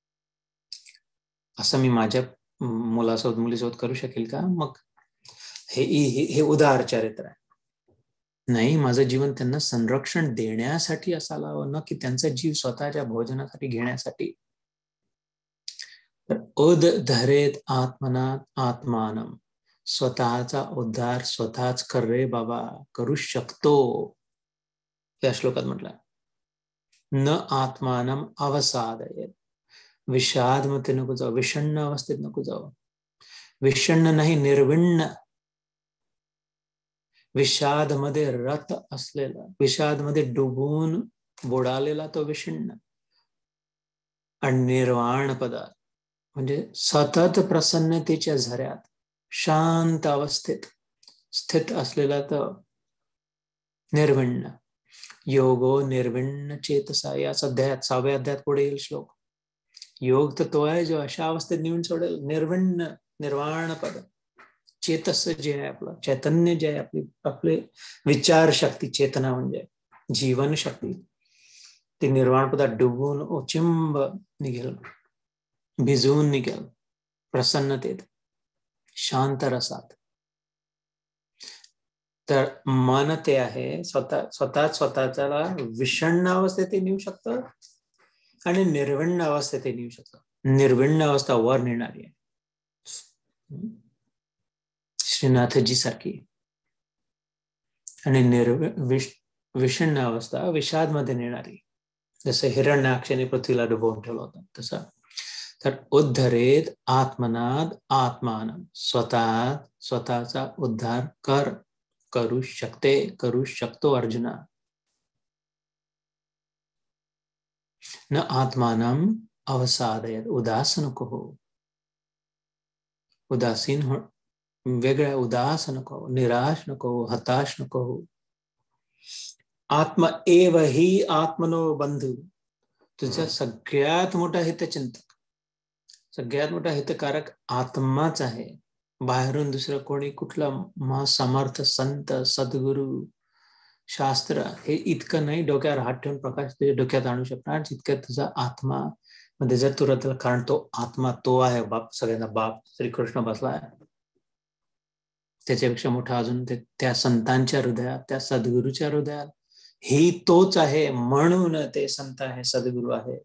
S1: असं मी माझ्या मुलासोबत, मुलीसोबत करू शकेल का? मग हे उदार चरित्र आहे. नाही, माझं जीवन त्यांना संरक्षण देण्यासाठी असायला हवं, न की त्यांचा जीव स्वतःच्या भोजनासाठी घेण्यासाठी. तर उद्धरेत आत्मनात आत्मानम. स्वतःचा उद्धार स्वतःच कर रे बाबा, करू शकतो. या श्लोकात म्हटलं, न आत्मानम अवसादयेत. विषाद मध्ये नको जाऊ, विषण्ण अवस्थेत नको जाऊ. विषण्ण नाही, निर्विण्ण. विषाद मध्ये रत असलेला, विषाद मध्ये डुबून बुडालेला तो विषण्ण. आणि निर्वाण पदार्थ म्हणजे सतत प्रसन्नतेच्या झऱ्यात, शांत अवस्थेत स्थित असलेला तर निर्विण्ण. योगो निर्विण्ण चेतसा. या अध्यायात 6व्या अध्यायात पुढे येईल श्लोक. योग तर तो आहे जो अशा अवस्थेत नेऊन सोडेल, निर्विण्ण, निर्वाण पद. चेतस जे आहे, आपलं चैतन्य जे आहे, आपले विचार शक्ती, चेतना म्हणजे जीवन शक्ती, ते निर्वाण पदात डुबून ओचिंब निघेल, भिजवून निघेल प्रसन्नतेत, शांत रसात. तर मन ते आहे स्वतःला विषण्ण अवस्थेत नेऊ शकतं आणि निर्विण्ण अवस्थेत नेऊ शकतं. निर्विण्ण अवस्था वर नेणारी आहे, श्रीनाथजी सारखी. आणि विषण्ण अवस्था विषाद मध्ये नेणारी, जसं हिरण्याक्षाने पृथ्वीला डुबवून ठेवलं होतं तसं. तर उद्धरेत आत्मनाद आत्मान. स्वतःचा उद्धार करू शकतो अर्जुना. न आत्मानम अवसादयत. उदास नको हो, उदासीन हो, वेगळ्या उदास नको, निराश नको, हताश नको हो. आत्मा एव ही आत्मनो बंधू. तुझा सगळ्यात मोठा हितचिंतक, सगळ्यात मोठा हितकारक आत्माच आहे. बाहेरून दुसरं कोणी, कुठला समर्थ संत, सद्गुरू, शास्त्र, हे इतकं नाही डोक्यावर हात ठेवून प्रकाश तुझ्या डोक्यात आणू शकणार, जितक्या तुझा आत्मा मध्ये जर तू रतल. कारण तो आत्मा तो आहे बाप, सगळ्यांना बाप श्रीकृष्ण बसला आहे. त्याच्यापेक्षा मोठा अजून त्या संतांच्या हृदयात, त्या सद्गुरूच्या हृदयात ही तोच आहे, म्हणून ते संत आहे, सद्गुरू आहे.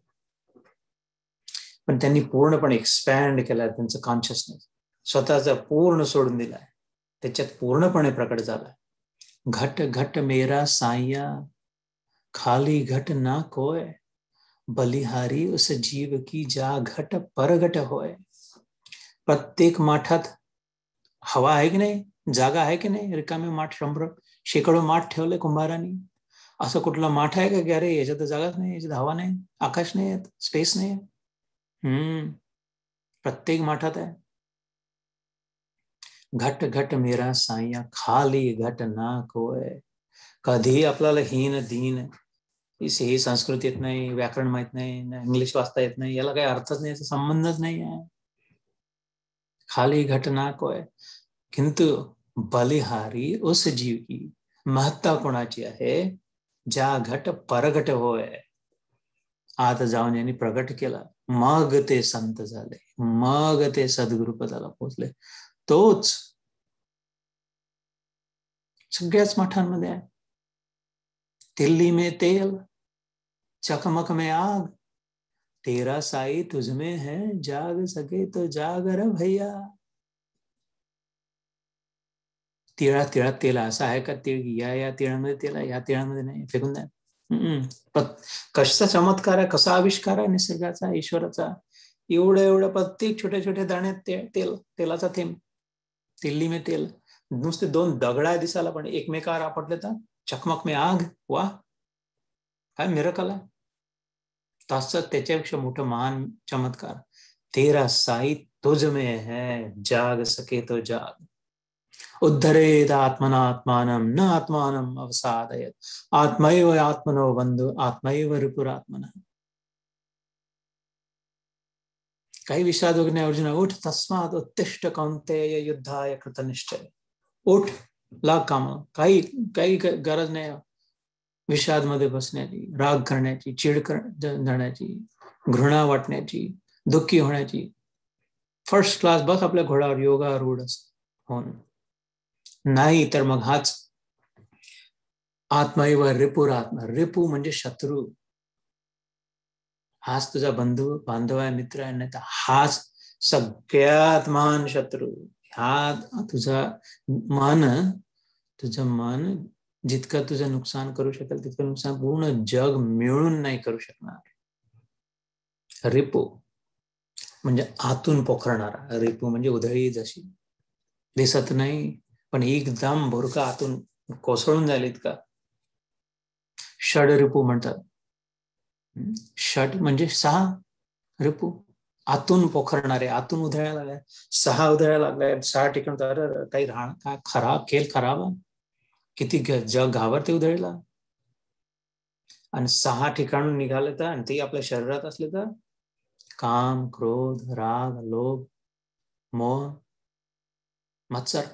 S1: पण त्यांनी पूर्णपणे एक्सपॅन्ड केलाय त्यांचं कॉन्शियसनेस, स्वतःचा पूर्ण सोडून दिलाय, त्याच्यात पूर्णपणे प्रकट झालाय. घट घट मेरा साया, खाली घट ना कोय, बलिहारी उस जीव की जा घट परघट होय. प्रत्येक माठात हवा आहे की नाही, जागा आहे की नाही? रिकामे माठ शेकडो माठ ठेवले कुंभारांनी. असं कुठला माठ आहे का की अरे याच्यात जागाच नाही, याच्यात हवा नाही, आकाश नाही, स्पेस नाही? प्रत्येक माठात आहे. घट घट मेरा साया, खाली घट ना कोय. कधी आपल्याला हीन दीन, ही संस्कृत येत नाही, व्याकरण माहित नाही, इंग्लिश वाचता येत नाही, याला काही अर्थच नाही, याचा संबंधच नाही आहे. खाली घट ना कोय, किंतु बलिहारी उस जीव की, महत्ता कोणाची आहे? ज्या घट परघट होय. आत जाऊन यांनी प्रगट केला, मग ते संत झाले, मग ते सद्गुरुपदाला पोहोचले. तोच सगळ्याच मठांमध्ये आहे. तिल्ली में तेल, चकमक में आग, तेरा साई तुझ में है, जाग सके तो जाग रे भैया. तिळात तेल असं आहे का? तीळ या तिळामध्ये तेल आहे, या तिळामध्ये नाही, फेकून द्या. कसा चमत्कार आहे, कसा आविष्कार आहे निसर्गाचा, ईश्वराचा. एवढ्या प्रत्येक छोट्या छोट्या दाण्यात तेलाचा थेंब. तिल्ली में तेल, नुसते दोन दगडा दिसायला पण एकमेकावर आपटले तर चकमक में आग. वा, काय मिरकल आहे. तसंच त्याच्यापेक्षा मोठं महान चमत्कार, तेरा साई तुझ में है, जाग सके तो जाग. उद्धरेत आत्मनात्मानं न आत्मानं अवसादयेत, आत्मैव आत्मनो बंधु, आत्मैव रिपुरात्मनः. काही विषाद वगैरे अर्जुन, उठ तस्मात् उत्तिष्ठ कौन्तेय युद्धाय कृतनिश्चय. उठ, लाग काम. काही गरज नाही विषाद मध्ये बसण्याची, राग करण्याची, चिड करण्याची, घृणा वाटण्याची, दुःखी होण्याची. फर्स्ट क्लास बस आपल्या घोड्यावर योगारूढ होऊन. नाही तर मग हाच आत्मैव रिपुरात्मा. रिपू म्हणजे शत्रू. हाच तुझा बंधू बांधव आहे, मित्र आहे, नाही तर हाच सगळ्यात महान शत्रू. हा तुझं मन जितकं तुझं नुकसान करू शकेल तितकं नुकसान पूर्ण जग मिळून नाही करू शकणार. रिपू म्हणजे आतून पोखरणारा. रिपू म्हणजे उधळी जशी दिसत नाही पण एकदम भुरका आतून कोसळून जाईल इतका. षड रिपू म्हणतात. षड म्हणजे 6 रिपू, आतून पोखरणारे, आतून उधळायला लागलाय. 6 उधळायला लागलाय, 6 ठिकाण. तर काही काय खराब खेळ खराब, किती जग घाबरते उधळीला. आणि 6 ठिकाणून निघाले तर, आणि ते आपल्या शरीरात असले तर, काम, क्रोध, राग, लोभ, मोह, मत्सर,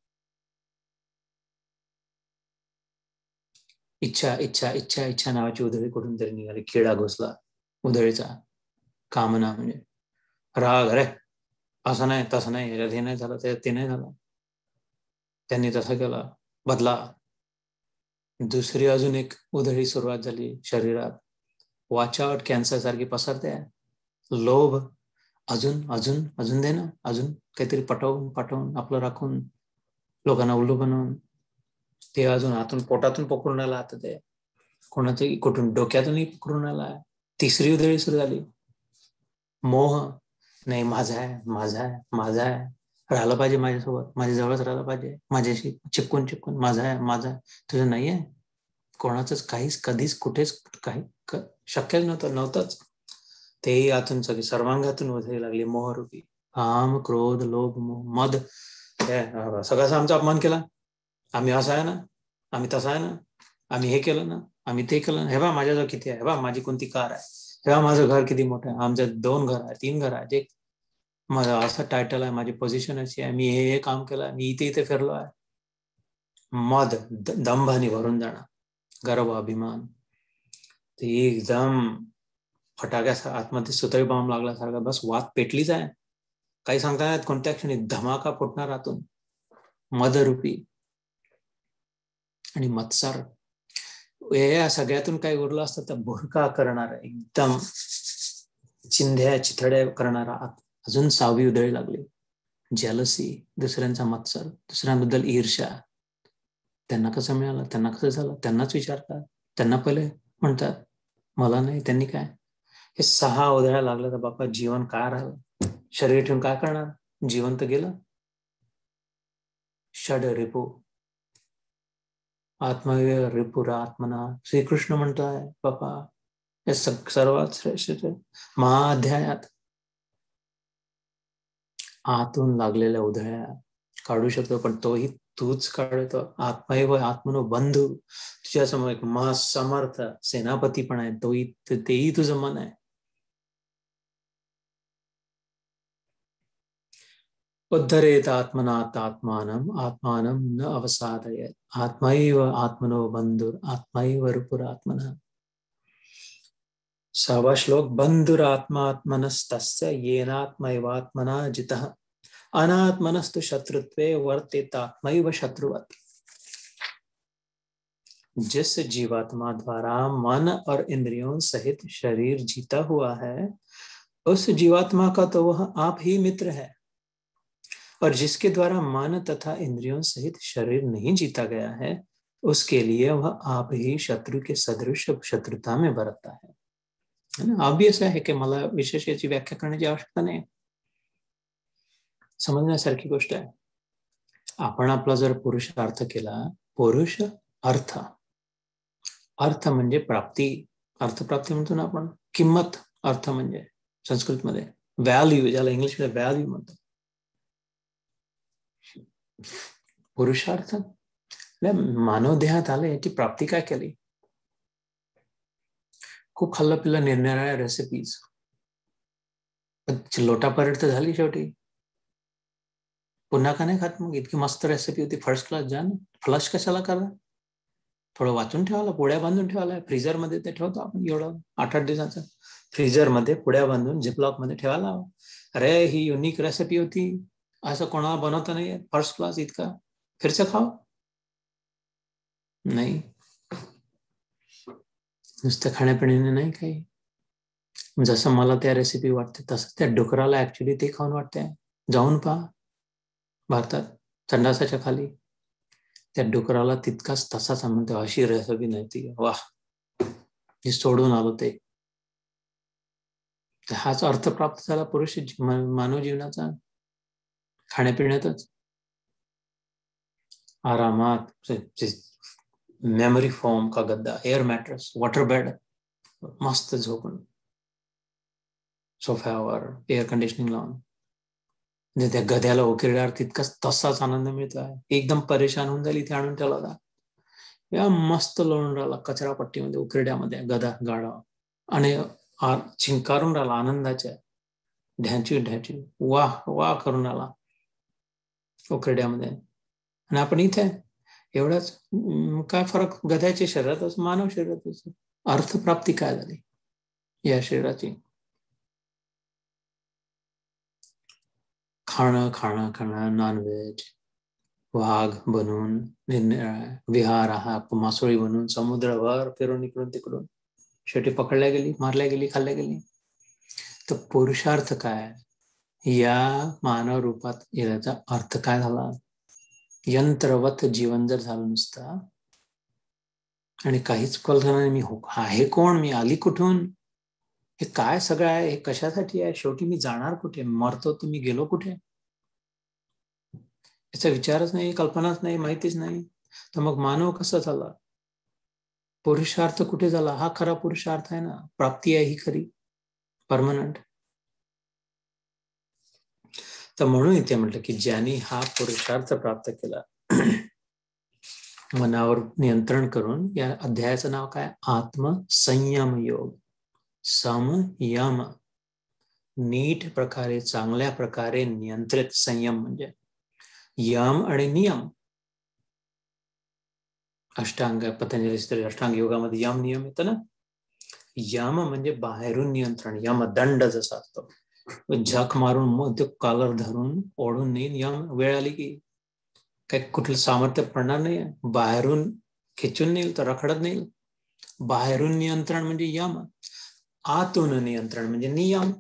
S1: इच्छा इच्छा इच्छा इच्छा नावाची उधळी कुठून तरी निघाली. किडा घुसला उधळीचा. कामना म्हणजे राग, अरे असं नाही तसं नाही, हे नाही झालं, ते नाही झालं, त्यांनी तसं केलं, बदला. दुसरी अजून एक उधळी सुरुवात झाली शरीरात. वॉचआउट, कॅन्सर सारखी पसरते. लोभ, अजून अजून अजून दे ना, अजून काहीतरी पाठवून आपलं राखून लोकांना उल्लू बनवून. ते अजून आतून पोटातून पकडून आला. आता ते कोणाचं कुठून डोक्यातूनही पकडून आला. तिसरी उधळी सुरू झाली. मोह, नाही माझा आहे, माझा आहे, माझा आहे, राहिलं पाहिजे माझ्यासोबत, माझ्या जवळच राहिलं पाहिजे, माझ्याशी चिपकून माझा आहे, माझा आहे. तुझं नाही आहे, कोणाचंच काहीच, कधीच कुठेच काही शक्यच नव्हतंच. तेही आतून सगळी सर्वांगातून उधळी लागली. मोहरूपी काम, क्रोध, लोभ, मोह, मद. सगळ्याचा आमचा अपमान केला. आम्ही असं आहे ना, आम्ही तसं आहे ना, आम्ही हे केलं ना, आम्ही ते केलं ना, हे बा माझ्याजवळ किती आहे, हे बा माझी कोणती कार आहे, हे बा माझं घर किती मोठं आहे, आमच्या 2 घर आहे, 3 घर आहे, माझं असं टायटल आहे, माझी पोझिशन अशी आहे, मी हे काम केलं, मी इथे फिरलो आहे. मद, दंभानी भरून जाणार, गर्व, अभिमान. ते एकदम फटाक्या आतमध्ये सुतळी बॉम्ब लागल्यासारखा. बस वात पेटलीच आहे. काही सांगता येत कोणत्या क्षणी धमाका फुटणार आतून. मदरूपी आणि मत्सर, या सगळ्यातून काय उरलं असतं तर भुरका करणारा, एकदम चिंध्या चिथड्या करणारा, अजून 6वी उधळी लागली. जेलसी, दुसऱ्यांचा मत्सर, दुसऱ्यांबद्दल ईर्ष्या. त्यांना कसं मिळालं, त्यांना कसं झालं, त्यांनाच विचारतात, त्यांना पहिले म्हणतात मला नाही, त्यांनी काय. हे 6 उधळ्या लागल्या तर बापा जीवन काय राहिलं. शरीर ठेवून काय करणार, जीवन तर गेलं. षड रिपू आत्मवीर रिपुरा आत्मना, श्रीकृष्ण म्हणताय बापा हे सर्वात श्रेष्ठ महाअध्यायात आतून लागलेल्या उधळ्या काढू शकतो, पण तोही तूच काढतो. आत्मैव आत्मनो बंधू, तुझ्यासमोर एक महासमर्थ सेनापती पण आहे, तोही तेही तुझं मन आहे. उद्धरेत आत्मनात आत्मानम आत्मानम न अवसादयेत, आत्मैव आत्मनो बंधुर आत्मैव रुपुरात्मनः. 6वा श्लोक, बंधुरात्मात्मनस्तस्य येनात्मैवात्मना जितः अनात्मनस्तु शत्रुत्वे वर्तेतात्मैव शत्रुवत्. जिस जीवात्मा द्वारा मन और इंद्रियों सहित शरीर जीता हुआ है, उस जीवात्मा का तो वह आप ही मित्र है, और जिसके द्वारा मन तथा इंद्रियों सहित शरीर नहीं जीता गया है, उसके लिए वह आप ही शत्रु के सदृश शत्रुता में बरतता है ना. ऑब्वियस आहे की मला विशेष याची व्याख्या करण्याची आवश्यकता नाही, समजण्यासारखी गोष्ट आहे. आपण आपला जर पुरुषार्थ केला, पुरुष अर्थ, अर्थ म्हणजे प्राप्ती, अर्थप्राप्ती म्हणतो ना आपण, किंमत. अर्थ म्हणजे संस्कृतमध्ये व्हॅल्यू, ज्याला इंग्लिशमध्ये व्हॅल्यू म्हणतो. पुरुषार्थ मानव देहात आले, याची प्राप्ती काय केली. खूप खाल्लं पिल्लं, निरनिराळ्या रेसिपीज, लोटापर्यंत झाली शेवटी. पुन्हा का नाही खात मग, इतकी मस्त रेसिपी होती, फर्स्ट क्लास. जा ना, फ्लश कशाला करा, थोडं वाचून ठेवायला, पुड्या बांधून ठेवायला. फ्रीजरमध्ये ते ठेवतो आपण, एवढं 8-8 दिवसाचं फ्रीजरमध्ये पुड्या बांधून झिपलॉक मध्ये ठेवायला. अरे ही युनिक रेसिपी होती, असं कोणाला बनवता नाही, फर्स्ट क्लास, इतका फिरचं खाव नाही. नुसतं खाण्यापिण्याने नाही काही. जसं मला त्या रेसिपी वाटते तसं त्या डुकराला ऍक्च्युली ते खाऊन वाटते. जाऊन पहा भारतात, संडासाच्या खाली त्या डुकराला तितकाच तसाच म्हणतो, अशी रेसिपी नाही ती, वाह मी सोडून आलो ते. हाच अर्थ प्राप्त झाला पुरुष मानव जीवनाचा, खाण्यापिण्यातच. आरामात मेमरी फॉर्म का गद्दा, एअर मॅट्रेस, वॉटर बेड, मस्त झोपून सोफ्यावर एअर कंडिशनिंग लावून. म्हणजे त्या गध्याला उकिरड्यावर तितकाच तसाच आनंद मिळतो आहे. एकदम परेशान होऊन जाईल, इथे आणून ठेवला होता, या मस्त लोळून राहिला कचरापट्टीमध्ये, उकिरड्यामध्ये गधा गाडा, आणि चिंकारून राहिला आनंदाच्या, ढ्याची ढ्याची वाह वाह करून राहिला उकिरड्यामध्ये. आणि आपण इथे एवढाच, काय फरक गध्याच्या शरीरातच मानव शरीरातच. अर्थप्राप्ती काय झाली या शरीराची. खाणं खाणं खाणं, नॉनव्हेज, वाघ बनून, विहार आहार मासोळी बनून, समुद्रभर फिरून इकडून तिकडून, शेवटी पकडल्या गेली, मारल्या गेली, खाल्ल्या गेली. तर पुरुषार्थ काय, या मानव रूपात याचा अर्थ काय झाला. यंत्रवत जीवन जर झालं नुसतं, आणि काहीच कल्पना नाही, मी आहे कोण, मी आली कुठून, हे काय सगळं आहे, हे कशासाठी आहे, शेवटी मी जाणार कुठे, मरतो तर मी गेलो कुठे, याचा विचारच नाही, कल्पनाच नाही, माहितीच नाही. तर मग मानव कसा झाला, पुरुषार्थ कुठे झाला. हा खरा पुरुषार्थ आहे ना, प्राप्ती आहे ही खरी, परमनंट. तर म्हणून इथे म्हटलं की ज्यांनी हा पुरुषार्थ प्राप्त केला, मनावर नियंत्रण करून, या अध्यायाचं नाव काय, आत्मसंयम योग. संयम, नीट प्रकारे, चांगल्या प्रकारे नियंत्रित. संयम म्हणजे यम आणि नियम. अष्टांग, पतंजली अष्टांग योगामध्ये यम नियम येतं ना. यम म्हणजे बाहेरून नियंत्रण, यम दंड जसा असतो, झक मारून मग ते कॉलर धरून ओढून नेईन. यम वेळ आली की काही कुठलं सामर्थ्य पडणार नाही, बाहेरून खिचून नेईल तर रखडत नेईल. बाहेरून नियंत्रण म्हणजे यम, आतून नियंत्रण म्हणजे नियम.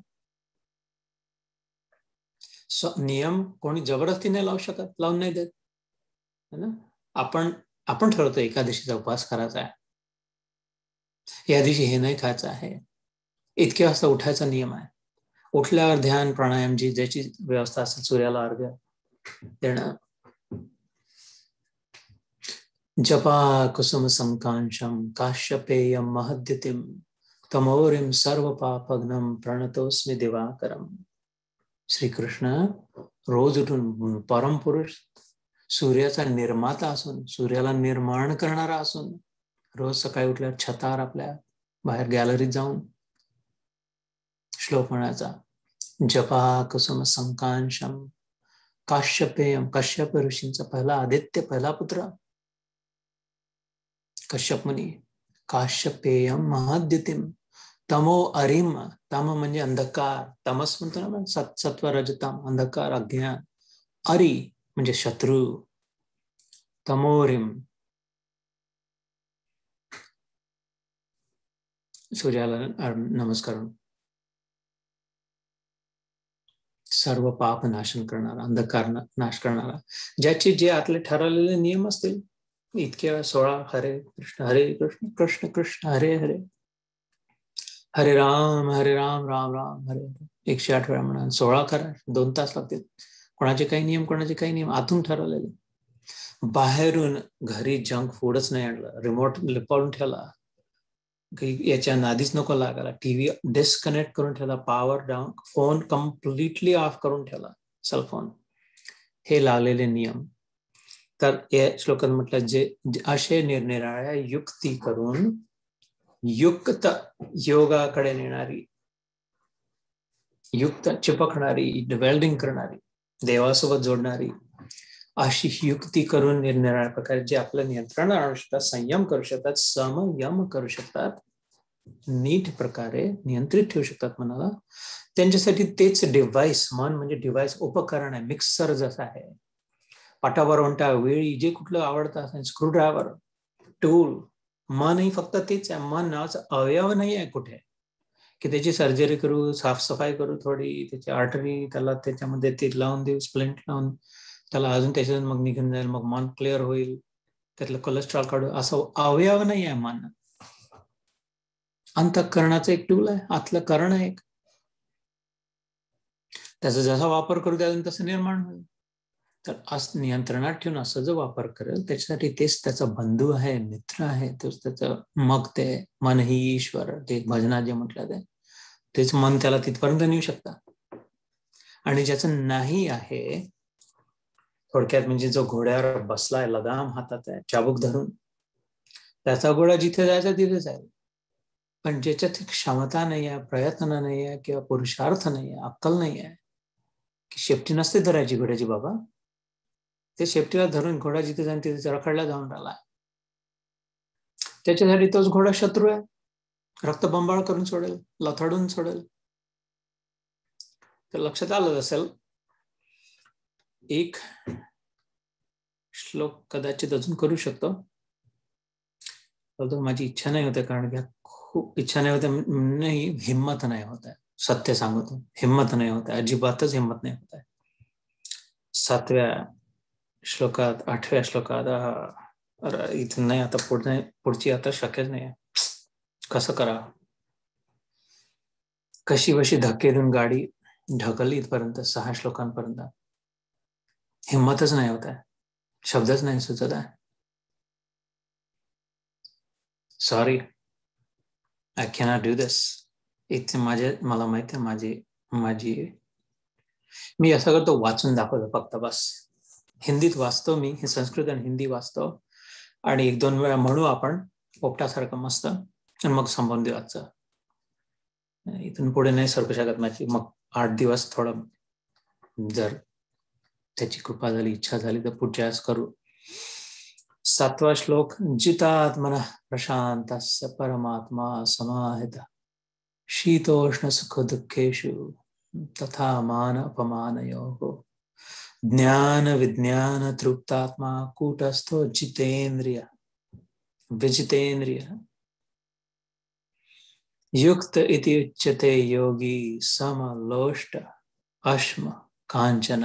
S1: नियम कोणी जबरदस्ती नाही लावू शकत, लावून नाही देत ना. आपण ठरवतो एकादशीचा उपवास करायचा आहे, या दिवशी हे नाही खायचं आहे, इतक्या वाजता उठायचा नियम आहे, उठल्यावर ध्यान प्राणायाम जी ज्याची व्यवस्था असेल, सूर्याला अर्घ्य देणं, जपा कुसुम संकांशम काश्यपेयम महद्युतिम तमोरिम सर्व पापघ्नम प्रणतोस्मि दिवाकरम. श्रीकृष्ण रोज उठून परमपुरुष सूर्याचा निर्माता असून, सूर्याला निर्माण करणारा असून, रोज सकाळी उठल्यावर छतावर आपल्या बाहेर गॅलरीत जाऊन श्लोक म्हणायचा, जपा कुसुम संकांशम काश्यपेयम. कश्यप ऋषींचा पहिला आदित्य, पहिला पुत्र कश्यप मुनी. काश्यपेयम महद्युतिम तमो अरिम. तम म्हणजे अंधकार, तमस म्हणतो ना आपण, सत्व रजतम, अंधकार अज्ञान. अरि म्हणजे शत्रू. तमोरिम सूर्याला नमस्कार. सर्व पाप नाशन करणारा, अंधकार नाश करणारा, ज्याचे जे आतले ठरवलेले नियम असतील. इतक्या 16 हरे कृष्ण कृष्ण कृष्ण हरे हरे, हरे राम राम राम हरे हरे 108 वेळा म्हणा. 16 करा, 2 तास लागतील. कोणाचे काही नियम, कोणाचे काही नियम आतून ठरवलेले. बाहेरून घरी जंक फूडच नाही आणलं, रिमोट लपवून ठेवला, याच्या नादीच नको लागायला, टीव्ही डिस्कनेक्ट करून ठेवला, power down, phone completely off करून ठेवला, सेलफोन. हे लावलेले नियम. तर या श्लोकात म्हटलं, जे असे निरनिराळ्या युक्ती करून युक्त योगाकडे नेणारी, युक्त चिपकणारी, वेल्डिंग करणारी, देवासोबत जोडणारी अशी युक्ती करून निरनिराळ्या प्रकारे जे आपलं नियंत्रण आणू शकतात, संयम करू शकतात, समयम करू शकतात, नीट प्रकारे नियंत्रित ठेवू शकतात मनाला, त्यांच्यासाठी तेच डिव्हाइस. मन म्हणजे डिव्हाइस, उपकरण आहे. मिक्सर जसं आहे, पाटावर वंटा, वेळी, जे कुठलं आवडतं असेल, स्क्रूड्रायव्हर, टूल. मनही फक्त तेच आहे. मन नावाचा अवयव नाही आहे कुठे की त्याची सर्जरी करू, साफसफाई करू थोडी, त्याची आर्टरी, त्याला त्याच्यामध्ये ते लावून देऊ, स्प्लिंट लावून, त्याला अजून त्याच्यातून मग निघून जाईल, मग मन क्लिअर होईल, त्यातलं कोलेस्ट्रॉल काढू. असं अवयव नाही आहे मन. अंतःकरणाचं एक टूल आहे, आतलं करण आहे एक. त्याचा जसा वापर करू त्यातून तसं निर्माण होईल. तर असं नियंत्रणात ठेवून असं जो वापर करेल, त्याच्यासाठी तेच त्याचा बंधू आहे, मित्र आहे, तोच त्याचं. मग ते मन ही ईश्वर, ते भजनात जे म्हटलं तेच मन त्याला तिथपर्यंत नेऊ शकतात. आणि ज्याचं नाही आहे, थोडक्यात म्हणजे जो घोड्यावर बसलाय, लगाम हातात आहे, चाबूक धरून, त्याचा घोडा जिथे जायचा तिथे जाईल. पण ज्याच्यात क्षमता नाही आहे, प्रयत्न नाही आहे, किंवा पुरुषार्थ नाही आहे, अक्कल नाही आहे, की शेपटी नसते धरायची घोड्याची बाबा, ते शेपटीला धरून घोडा जिथे जाईल तिथे रखडला जाऊन राहिला, त्याच्यासाठी तोच घोडा शत्रू आहे, रक्तबंबाळ करून सोडेल, लथडून सोडेल. तर लक्षात आलं असेल. एक श्लोक कदाचित अजून करू शकतो, माझी इच्छा नाही होते, कारण की खूप इच्छा नाही होते, नाही, हिम्मत नाही होत आहे, सत्य सांगतो, हिम्मत नाही होत आहे, अजिबातच हिम्मत नाही होत आहे. 7व्या श्लोकात, 8व्या श्लोकात, इथं नाही, आता पुढची आता शक्यच नाही आहे. कसं करा, कशी वशी धक्के देऊन गाडी ढकलली इथपर्यंत, 6 श्लोकांपर्यंत. हिम्मतच नाही होत आहे, शब्दच नाही सुचत आहे. Sorry, I cannot do this. इथे मला माहिती आहे, माझी मी असं करतो, वाचून दाखवतो फक्त, बस. हिंदीत वाचतो मी, हे संस्कृत आणि हिंदी वाचतो, आणि 1-2 वेळा म्हणू आपण पोपटासारखं मस्त, आणि मग संबंध देऊ. आजचं इथून पुढे नाही सरकू शकत माझी. मग 8 दिवस थोडं, जर त्याची कृपा झाली, इच्छा झाली, तर पुढच्या वेळेस करू. 7वा श्लोक. जितात्मन प्रशांतस्य परमात्मा समाहित शीतोष्ण सुख दुःखेषु तथा मान अपमानयोः ज्ञान विज्ञान तृप्तात्मा कूटस्थो जितेन्द्रिय विजितेन्द्रिय युक्त इति उच्यते योगी समलोष्ट अश्म कांचन।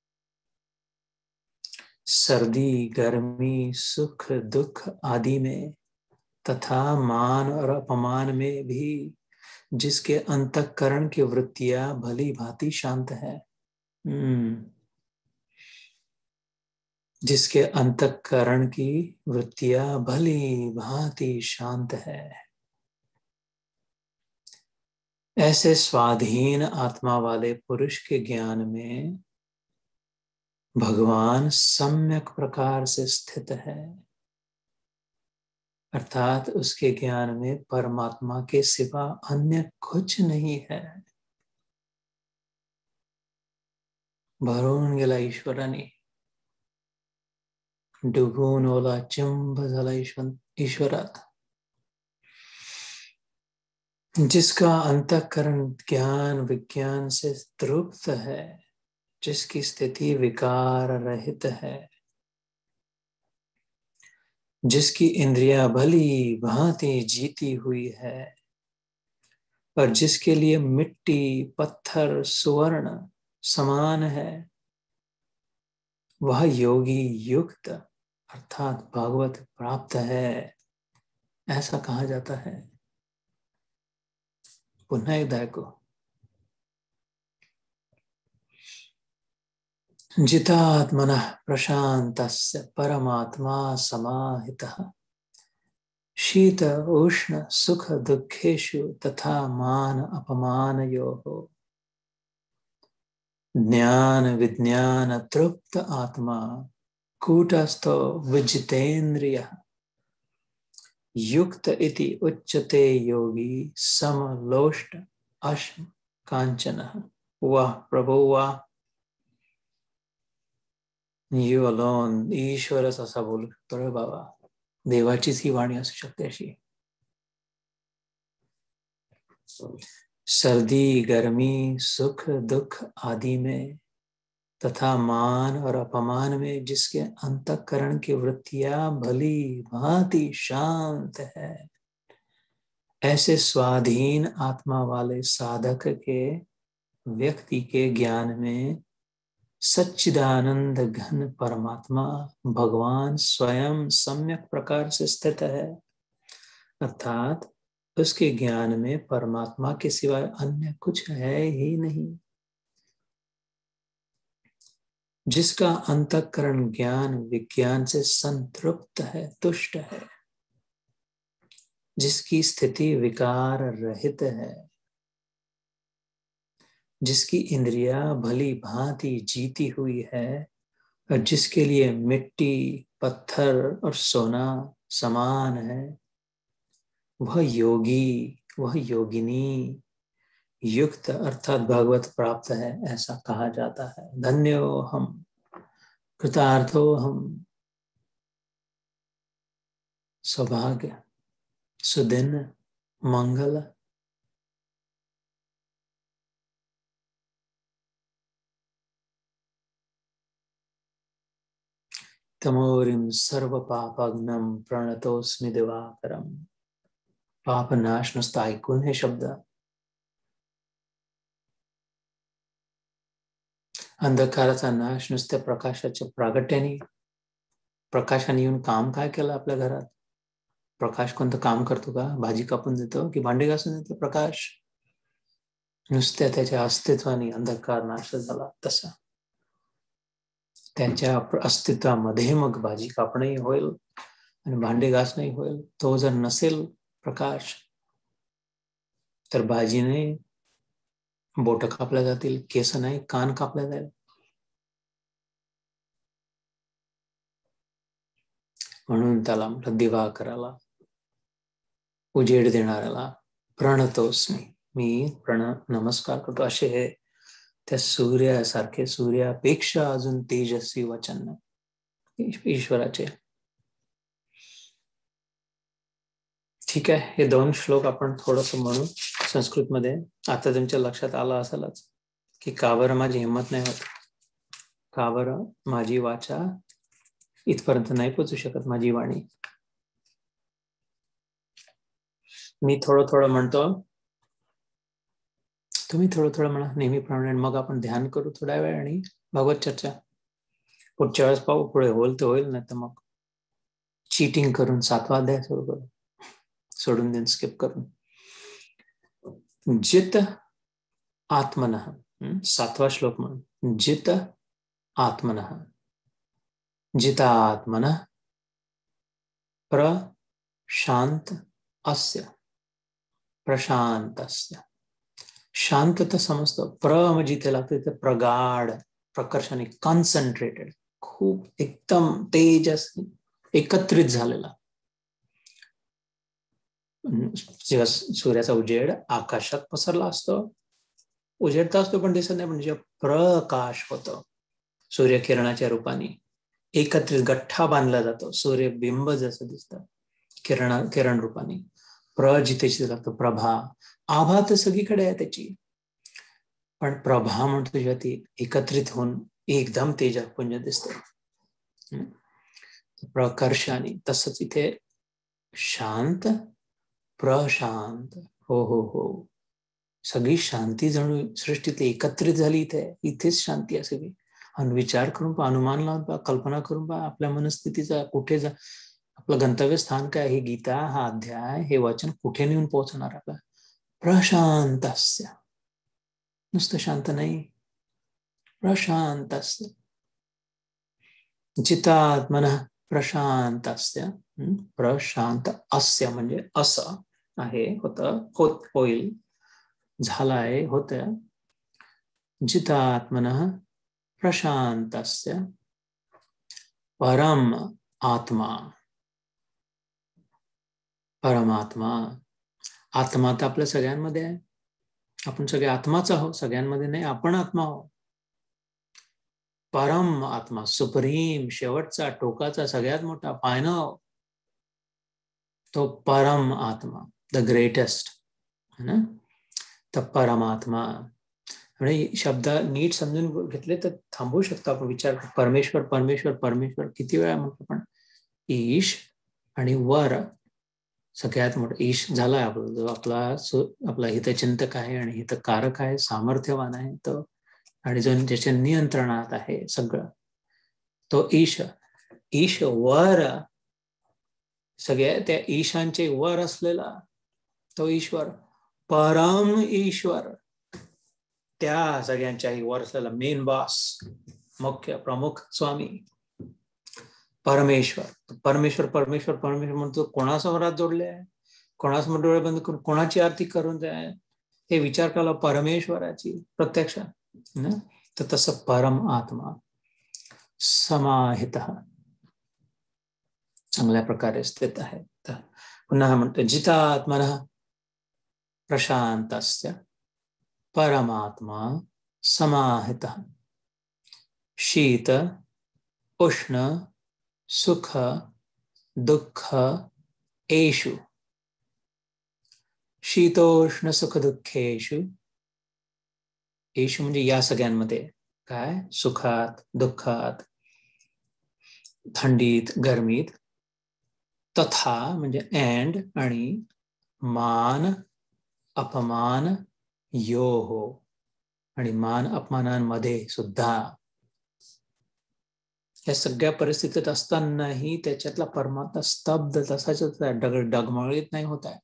S1: सर्दी गर्मी सुख दुख आदि में तथा मान और अपमान में भी जिसके अंतःकरण की वृत्तियां भली भांति शांत है, जिसके अंतःकरण की वृत्तियां भली भांति शांत है, ऐसे स्वाधीन आत्मा वाले पुरुष के ज्ञान में भगवान सम्यक प्रकार से स्थित है। अर्थात उसके ज्ञान में परमात्मा के सिवा अन्य कुछ नहीं है। भरून गेला ईश्वराने, डुबून ओला चंब झाला ईश्वरात। जिसका अंतःकरण ज्ञान विज्ञान से तृप्त है, जिसकी स्थिति विकार रहित है, जिसकी इंद्रियां भली भांति जीती हुई है और जिसके लिए मिट्टी पत्थर सुवर्ण समान है, वह योगी युक्त अर्थात भागवत प्राप्त है, ऐसा कहा जाता है। पुनः एक अध्याय को जितात्मनः प्रशान्तस्य परमात्मा समाहितः शीत उष्ण सुख दुखेषु तथा मान अपमानयोः ज्ञान विज्ञान तृप्त आत्मा कूटस्थो विजितेन्द्रियः युक्त इति उच्यते योगी समलोष्ट अश्म कांचनः। वाह प्रभु वाह, यू अलोन ईश्वरच असा बोलू शकतो रे बाबा, देवाचीच ही वाणी असू शकते अशी। सर्दी गर्मी सुख दुख आदि में तथा मान और अपमान में जिसके अंतःकरण की वृत्तियां भली भांति शांत है, ऐसे स्वाधीन आत्मा वाले साधक के व्यक्ति के ज्ञान में सच्चिदानंद घन परमात्मा भगवान स्वयं सम्यक प्रकार से स्थित है। अर्थात उसके ज्ञान में परमात्मा के सिवाय अन्य कुछ है ही नहीं। जिसका अंतःकरण ज्ञान विज्ञान से संतृप्त है, तुष्ट है, जिसकी स्थिति विकार रहित है, जिसकी इंद्रियां भली भांति जीती हुई है और जिसके लिए मिट्टी पत्थर और सोना समान है, वह योगी वह योगिनी युक्त अर्थात भगवत प्राप्त है, ऐसा कहा जाता है। धन्यो हम, कृतार्थो हम, सौभाग्य सुदिन मंगल। तमोरिम सर्व पापग्नम प्रणतोस्मि दिवाकरम। पाप नाश नुसता ऐकून हे शब्द, अंधकाराचा नाश नुसत्या प्रकाशाच्या प्रागट्याने, प्रकाशाने येऊन काम काय केलं आपल्या घरात? प्रकाश कोणतं काम करतो का? भाजी कापून देतो की भांडे घासून देतो? प्रकाश नुसत्या त्याच्या अस्तित्वाने अंधकार नाश झाला तसा त्यांच्या अस्तित्वामध्ये मग भाजी कापणंही होईल आणि भांडे घासणंही होईल। तो जर नसेल प्रकाश तर भाजी नाही, बोट कापल्या जातील, केस नाही, कान कापल्या जाईल। म्हणून त्याला म्हटलं दिवाकराला, उजेड देणाऱ्याला प्रणतोस्मी, मी नमस्कार करतो। असे हे त्या सूर्यासारखे, सूर्यापेक्षा अजून तेजस्वी वचन ईश्वराचे। ठीक आहे, हे 2 श्लोक आपण थोडस म्हणू संस्कृत मध्ये। आता तुमच्या लक्षात आलं असेलच की का बरं माझी हिंमत नाही होत, का बरं? माझी वाचा इथपर्यंत नाही पोचू शकत, माझी वाणी. मी थोडं थोडं म्हणतो, तुम्ही थोडं थोडं म्हणा नेहमीप्रमाणे. मग आपण ध्यान करू थोड्या वेळ आणि भगवत चर्चा पुढच्या वेळेस पाहू. पुढे होईल तर होईल, नाही तर मग चीटिंग करून 7वा अध्याय सुरू करू, सोडून देऊन स्किप करून. जित आत्मनः, 7वा श्लोक म्हणून. जित आत्मनः, जितात्मनः प्रशांत अस्य, प्रशांतस्य. शांत तर समजतो, प्र म्हणजे इथे लागतं तिथे प्रगाढ, प्रकर्षाने, कॉन्सन्ट्रेटेड, खूप एकदम तेजस एकत्रित झालेला. जेव्हा सूर्याचा उजेड आकाशात पसरला असतो, उजेड तर असतो पण दिसत नाही, पण जेव्हा प्रकाश होतो सूर्यकिरणाच्या रूपाने, एकत्रित गठ्ठा बांधला जातो, सूर्यबिंब जसं दिसतं किरण रूपाने. जितेची लागतं प्रभा. आभा तर सगळीकडे आहे त्याची, पण प्रभा म्हणतो जेव्हा ती एकत्रित होऊन एकदम तेजपुंज दिसतं. प्रकर्षाने. तसंच इथे शांत प्रशांत. हो हो हो, सगळी शांती जणू सृष्टीत एकत्रित झाली. इथेच शांती आहे सगळी. आणि विचार करून पहा, अनुमान लावून पहा, कल्पना करून पहा आपल्या मनस्थितीचा, कुठे जा आपलं गंतव्य स्थान काय. हे गीता, हा अध्याय, हे वचन कुठे नेऊन पोहोचणार आपला. प्रशांतस्य, नुसतं शांत नाही, प्रशांतस्य. जितात्मनः प्रशांतस्य, प्रशांत अस्य म्हणजे असं आहे, होईल, झालाय, होत. जितात्मनः प्रशांतस्य परम आत्मा. परमात्मा. आत्मा तर आपल्या सगळ्यांमध्ये आहे. आपण सगळे आत्माच आहोत, सगळ्यांमध्ये नाही, आपण आत्मा आहोत. परम आत्मा, सुप्रीम, शेवटचा, टोकाचा, सगळ्यात मोठा, फायनल, तो परम आत्मा, द ग्रेटेस्ट है ना. तर परमात्मा म्हणजे शब्द नीट समजून घेतले तर थांबवू शकतो आपण विचार. परमेश्वर परमेश्वर परमेश्वर किती वेळा म्हणतो, पण ईश आणि वर सगळ्यात मोठा ईश झाला आपला हितचिंतक आहे आणि हितकारक आहे, सामर्थ्यवान आहे तो, आणि जो ज्याच्या नियंत्रणात आहे सगळं, तो ईश. ईश वर, सगळ्या त्या ईशांचे वर असलेला तो ईश्वर, परम ईश्वर, त्या सगळ्यांच्याही वर असलेला मेन बॉस, मुख्य प्रमुख स्वामी परमेश्वर. परमेश्वर परमेश्वर परमेश्वर म्हणतो, कोणासमोर हात जोडले आहे, कोणासमोर डोळे बंद करून कोणाची आरती करून जाय, हे विचार करायला परमेश्वराची प्रत्यक्ष. तर तसं परम आत्मा समाहित, चांगल्या प्रकारे स्थित आहे. पुन्हा म्हणतो, जितात्मनः प्रशांतस्य परमात्मा समाहितः शीत उष्ण सुख दुःख एषु. शीतोष्ण सुख दुःखेषु. एषु म्हणजे या सगळ्यांमध्ये, काय, सुखात दुःखात, थंडीत गरमीत, तथा म्हणजे अँड आणि मान अपमान योहो, आणि मान अपमानांमध्ये सुद्धा. या सगळ्या परिस्थितीत असतानाही त्याच्यातला परमात्मा स्तब्ध तसाच डगमळीत नाही होत आहे.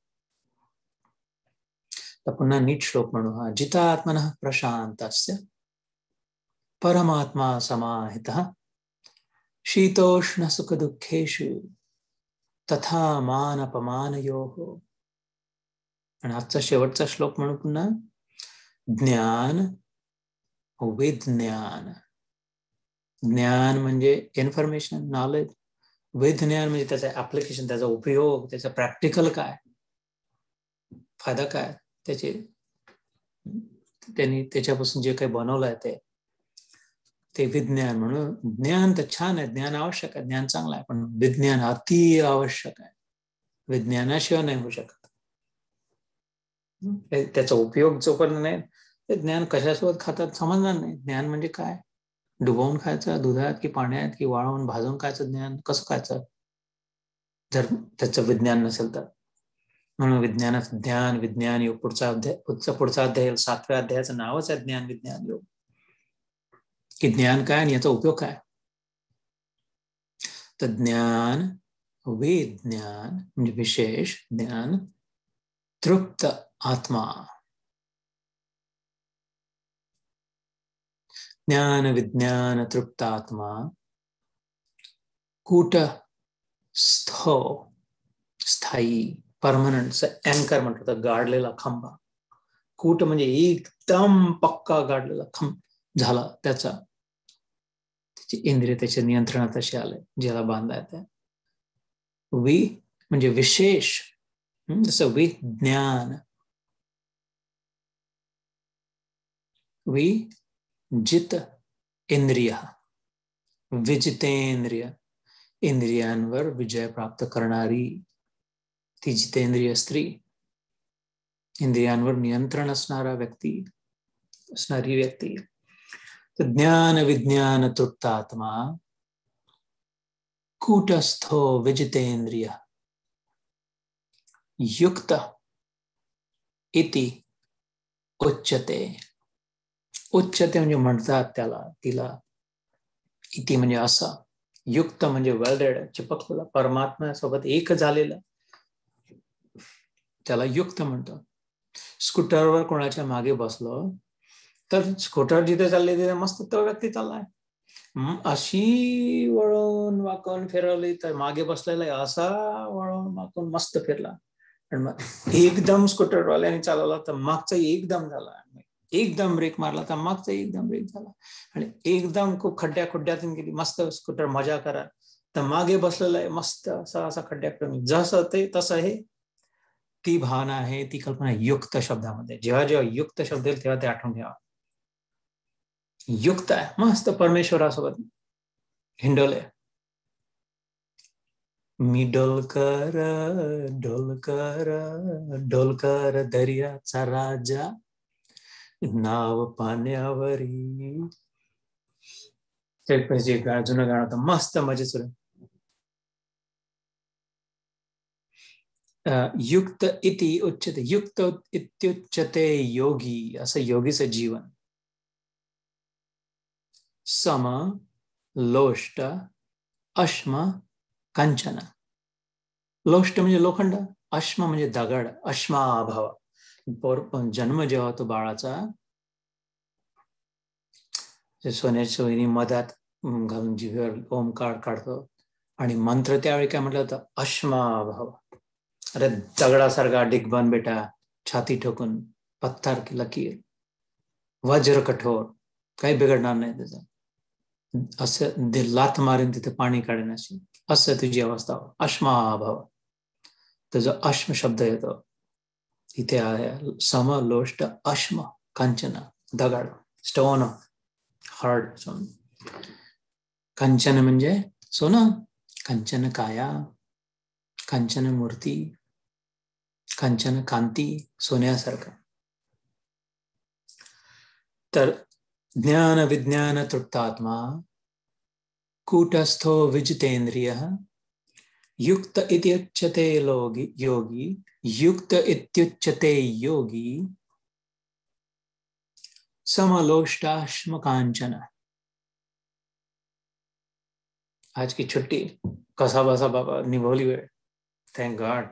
S1: तर पुन्हा नीट श्लोक म्हणू. हा, जितात्मनः प्रशांतस्य परमात्मा समाहितः शीतोष्ण सुख दुःखेषु तथा मान अपमानयोः. आणि आजचा शेवटचा श्लोक म्हणू पुन्हा. ज्ञान विज्ञान. ज्ञान म्हणजे इन्फॉर्मेशन, नॉलेज. विज्ञान म्हणजे त्याचं ऍप्लिकेशन, त्याचा उपयोग, त्याचा प्रॅक्टिकल काय, फायदा काय, त्यांनी त्याच्यापासून जे काही बनवलं आहे ते विज्ञान. म्हणून ज्ञान तर छान आहे, ज्ञान आवश्यक आहे, ज्ञान चांगलं आहे, पण विज्ञान अति आवश्यक आहे. विज्ञानाशिवाय नाही होऊ शकत. त्याचा उपयोग जोपर्यंत नाही, ते ज्ञान कशासोबत खातात समजणार नाही. ज्ञान म्हणजे काय, डुबवून खायचं दुधात की पाण्यात की वाळवून भाजून खायचं ज्ञान कसं खायचं जर त्याचं विज्ञान नसेल तर. म्हणून विज्ञानाचं ज्ञान विज्ञान योग पुढचा अध्याय 7व्या अध्यायाचं नावच आहे ज्ञान विज्ञान योग. की ज्ञान काय आणि याचा उपयोग काय. तर ज्ञान विज्ञान म्हणजे विशेष ज्ञान तृप्त आत्मा. ज्ञान विज्ञान तृप्त आत्मा कूटस्थो स्थायी परमनंट अँकर म्हणतात गाडलेला खांबा. कूट म्हणजे एकदम पक्का गाडलेला खांब झाला त्याचा त्याची इंद्रिय त्याच्या नियंत्रणात असे आले ज्याला बांधता येते. वि म्हणजे विशेष जसं विज्ञान विजित इंद्रिय विजितेंद्रिय इंद्रियांवर विजय प्राप्त करणारी ती जितेंद्रिय स्त्री. इंद्रियांवर नियंत्रण असणारी व्यक्ती. तर ज्ञान विज्ञान तृप्त आत्मा कूटस्थो विजितेंद्रिय युक्त इति उच्यते. उच्यते म्हणजे म्हणतात त्याला तिला. इति म्हणजे असा. युक्त म्हणजे वेल्डेड चिपकलेला परमात्म्यासोबत एक झालेला त्याला युक्त म्हणतो. स्कूटरवर कोणाच्या मागे बसलो तर स्कूटर जिथे चालले तिथे मस्त तो व्यक्ती चाललाय. अशी वळून वाकून फिरवली तर मागे बसलेला असा वळून वाकून मस्त फिरला. आणि मग एकदम स्कूटरवाल्याने चालवला तर मागचा एकदम झाला. एकदम ब्रेक मारला तर मागचा एकदम ब्रेक झाला. आणि एकदम खूप खड्ड्यातून गेली मस्त स्कूटर मजा करा तर मागे बसलेला आहे मस्त असा खड्ड्याकडून जसं ते तसं हे. ती भावना आहे ती कल्पना युक्त शब्दामध्ये. जेव्हा जेव्हा युक्त शब्द येईल तेव्हा ते आठवून घ्यावा. युक्त आहे मस्त परमेश्वरासोबत हिंडवले. मी डोलकर डोलकर डोलकर दर्याचा राजा नाव पाण्यावरी. ते जुनं गाणं होतं मस्त मजे सुरू. युक्त इति उच्यते. युक्त इत्युच्यते योगी. असं योगीचं जीवन. सम लोष्ट अश्म कांचन. लोष्ट म्हणजे लोखंड अश्म म्हणजे दगड. अश्माभाव जन्म जेव्हा तो बाळाचा सोन्याच्या सोयीने मधात घालून जिभेवर ओमकार काढतो आणि मंत्र त्यावेळी काय म्हटलं होतं अश्माभाव. अरे दगडासारखा डिगबान बेटा छाती ठोकून पत्थर की लकीर वज्र कठोर काही बिघडणार नाही त्याचं. असं लाथ मारेन तिथे पाणी काढेन अशी असं तुझी अवस्था. अश्माभाव. तर जो अश्म शब्द येतो इथे आहे समलोष्ट अश्म कांचन दगड स्टोन हार्ड. कांचन म्हणजे सोनं. कांचन काया कांचन मूर्ती कांचन कांती सोन्यासारखं. तर ज्ञान विज्ञान तृप्तात्मा कूटस्थो विजितेंद्रिय युक्त इत्युच्यते योगी. युक्त इत्युच्यते योगी समलोष्टाश्म कांचन. आज की छुट्टी कसा बसा बाबा निभवली वेळ. Thank God.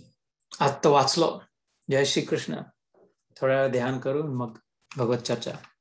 S1: आज तर वाचलो. जय श्री कृष्ण. थोड्या वेळ ध्यान करून मग भगवत चर्चा.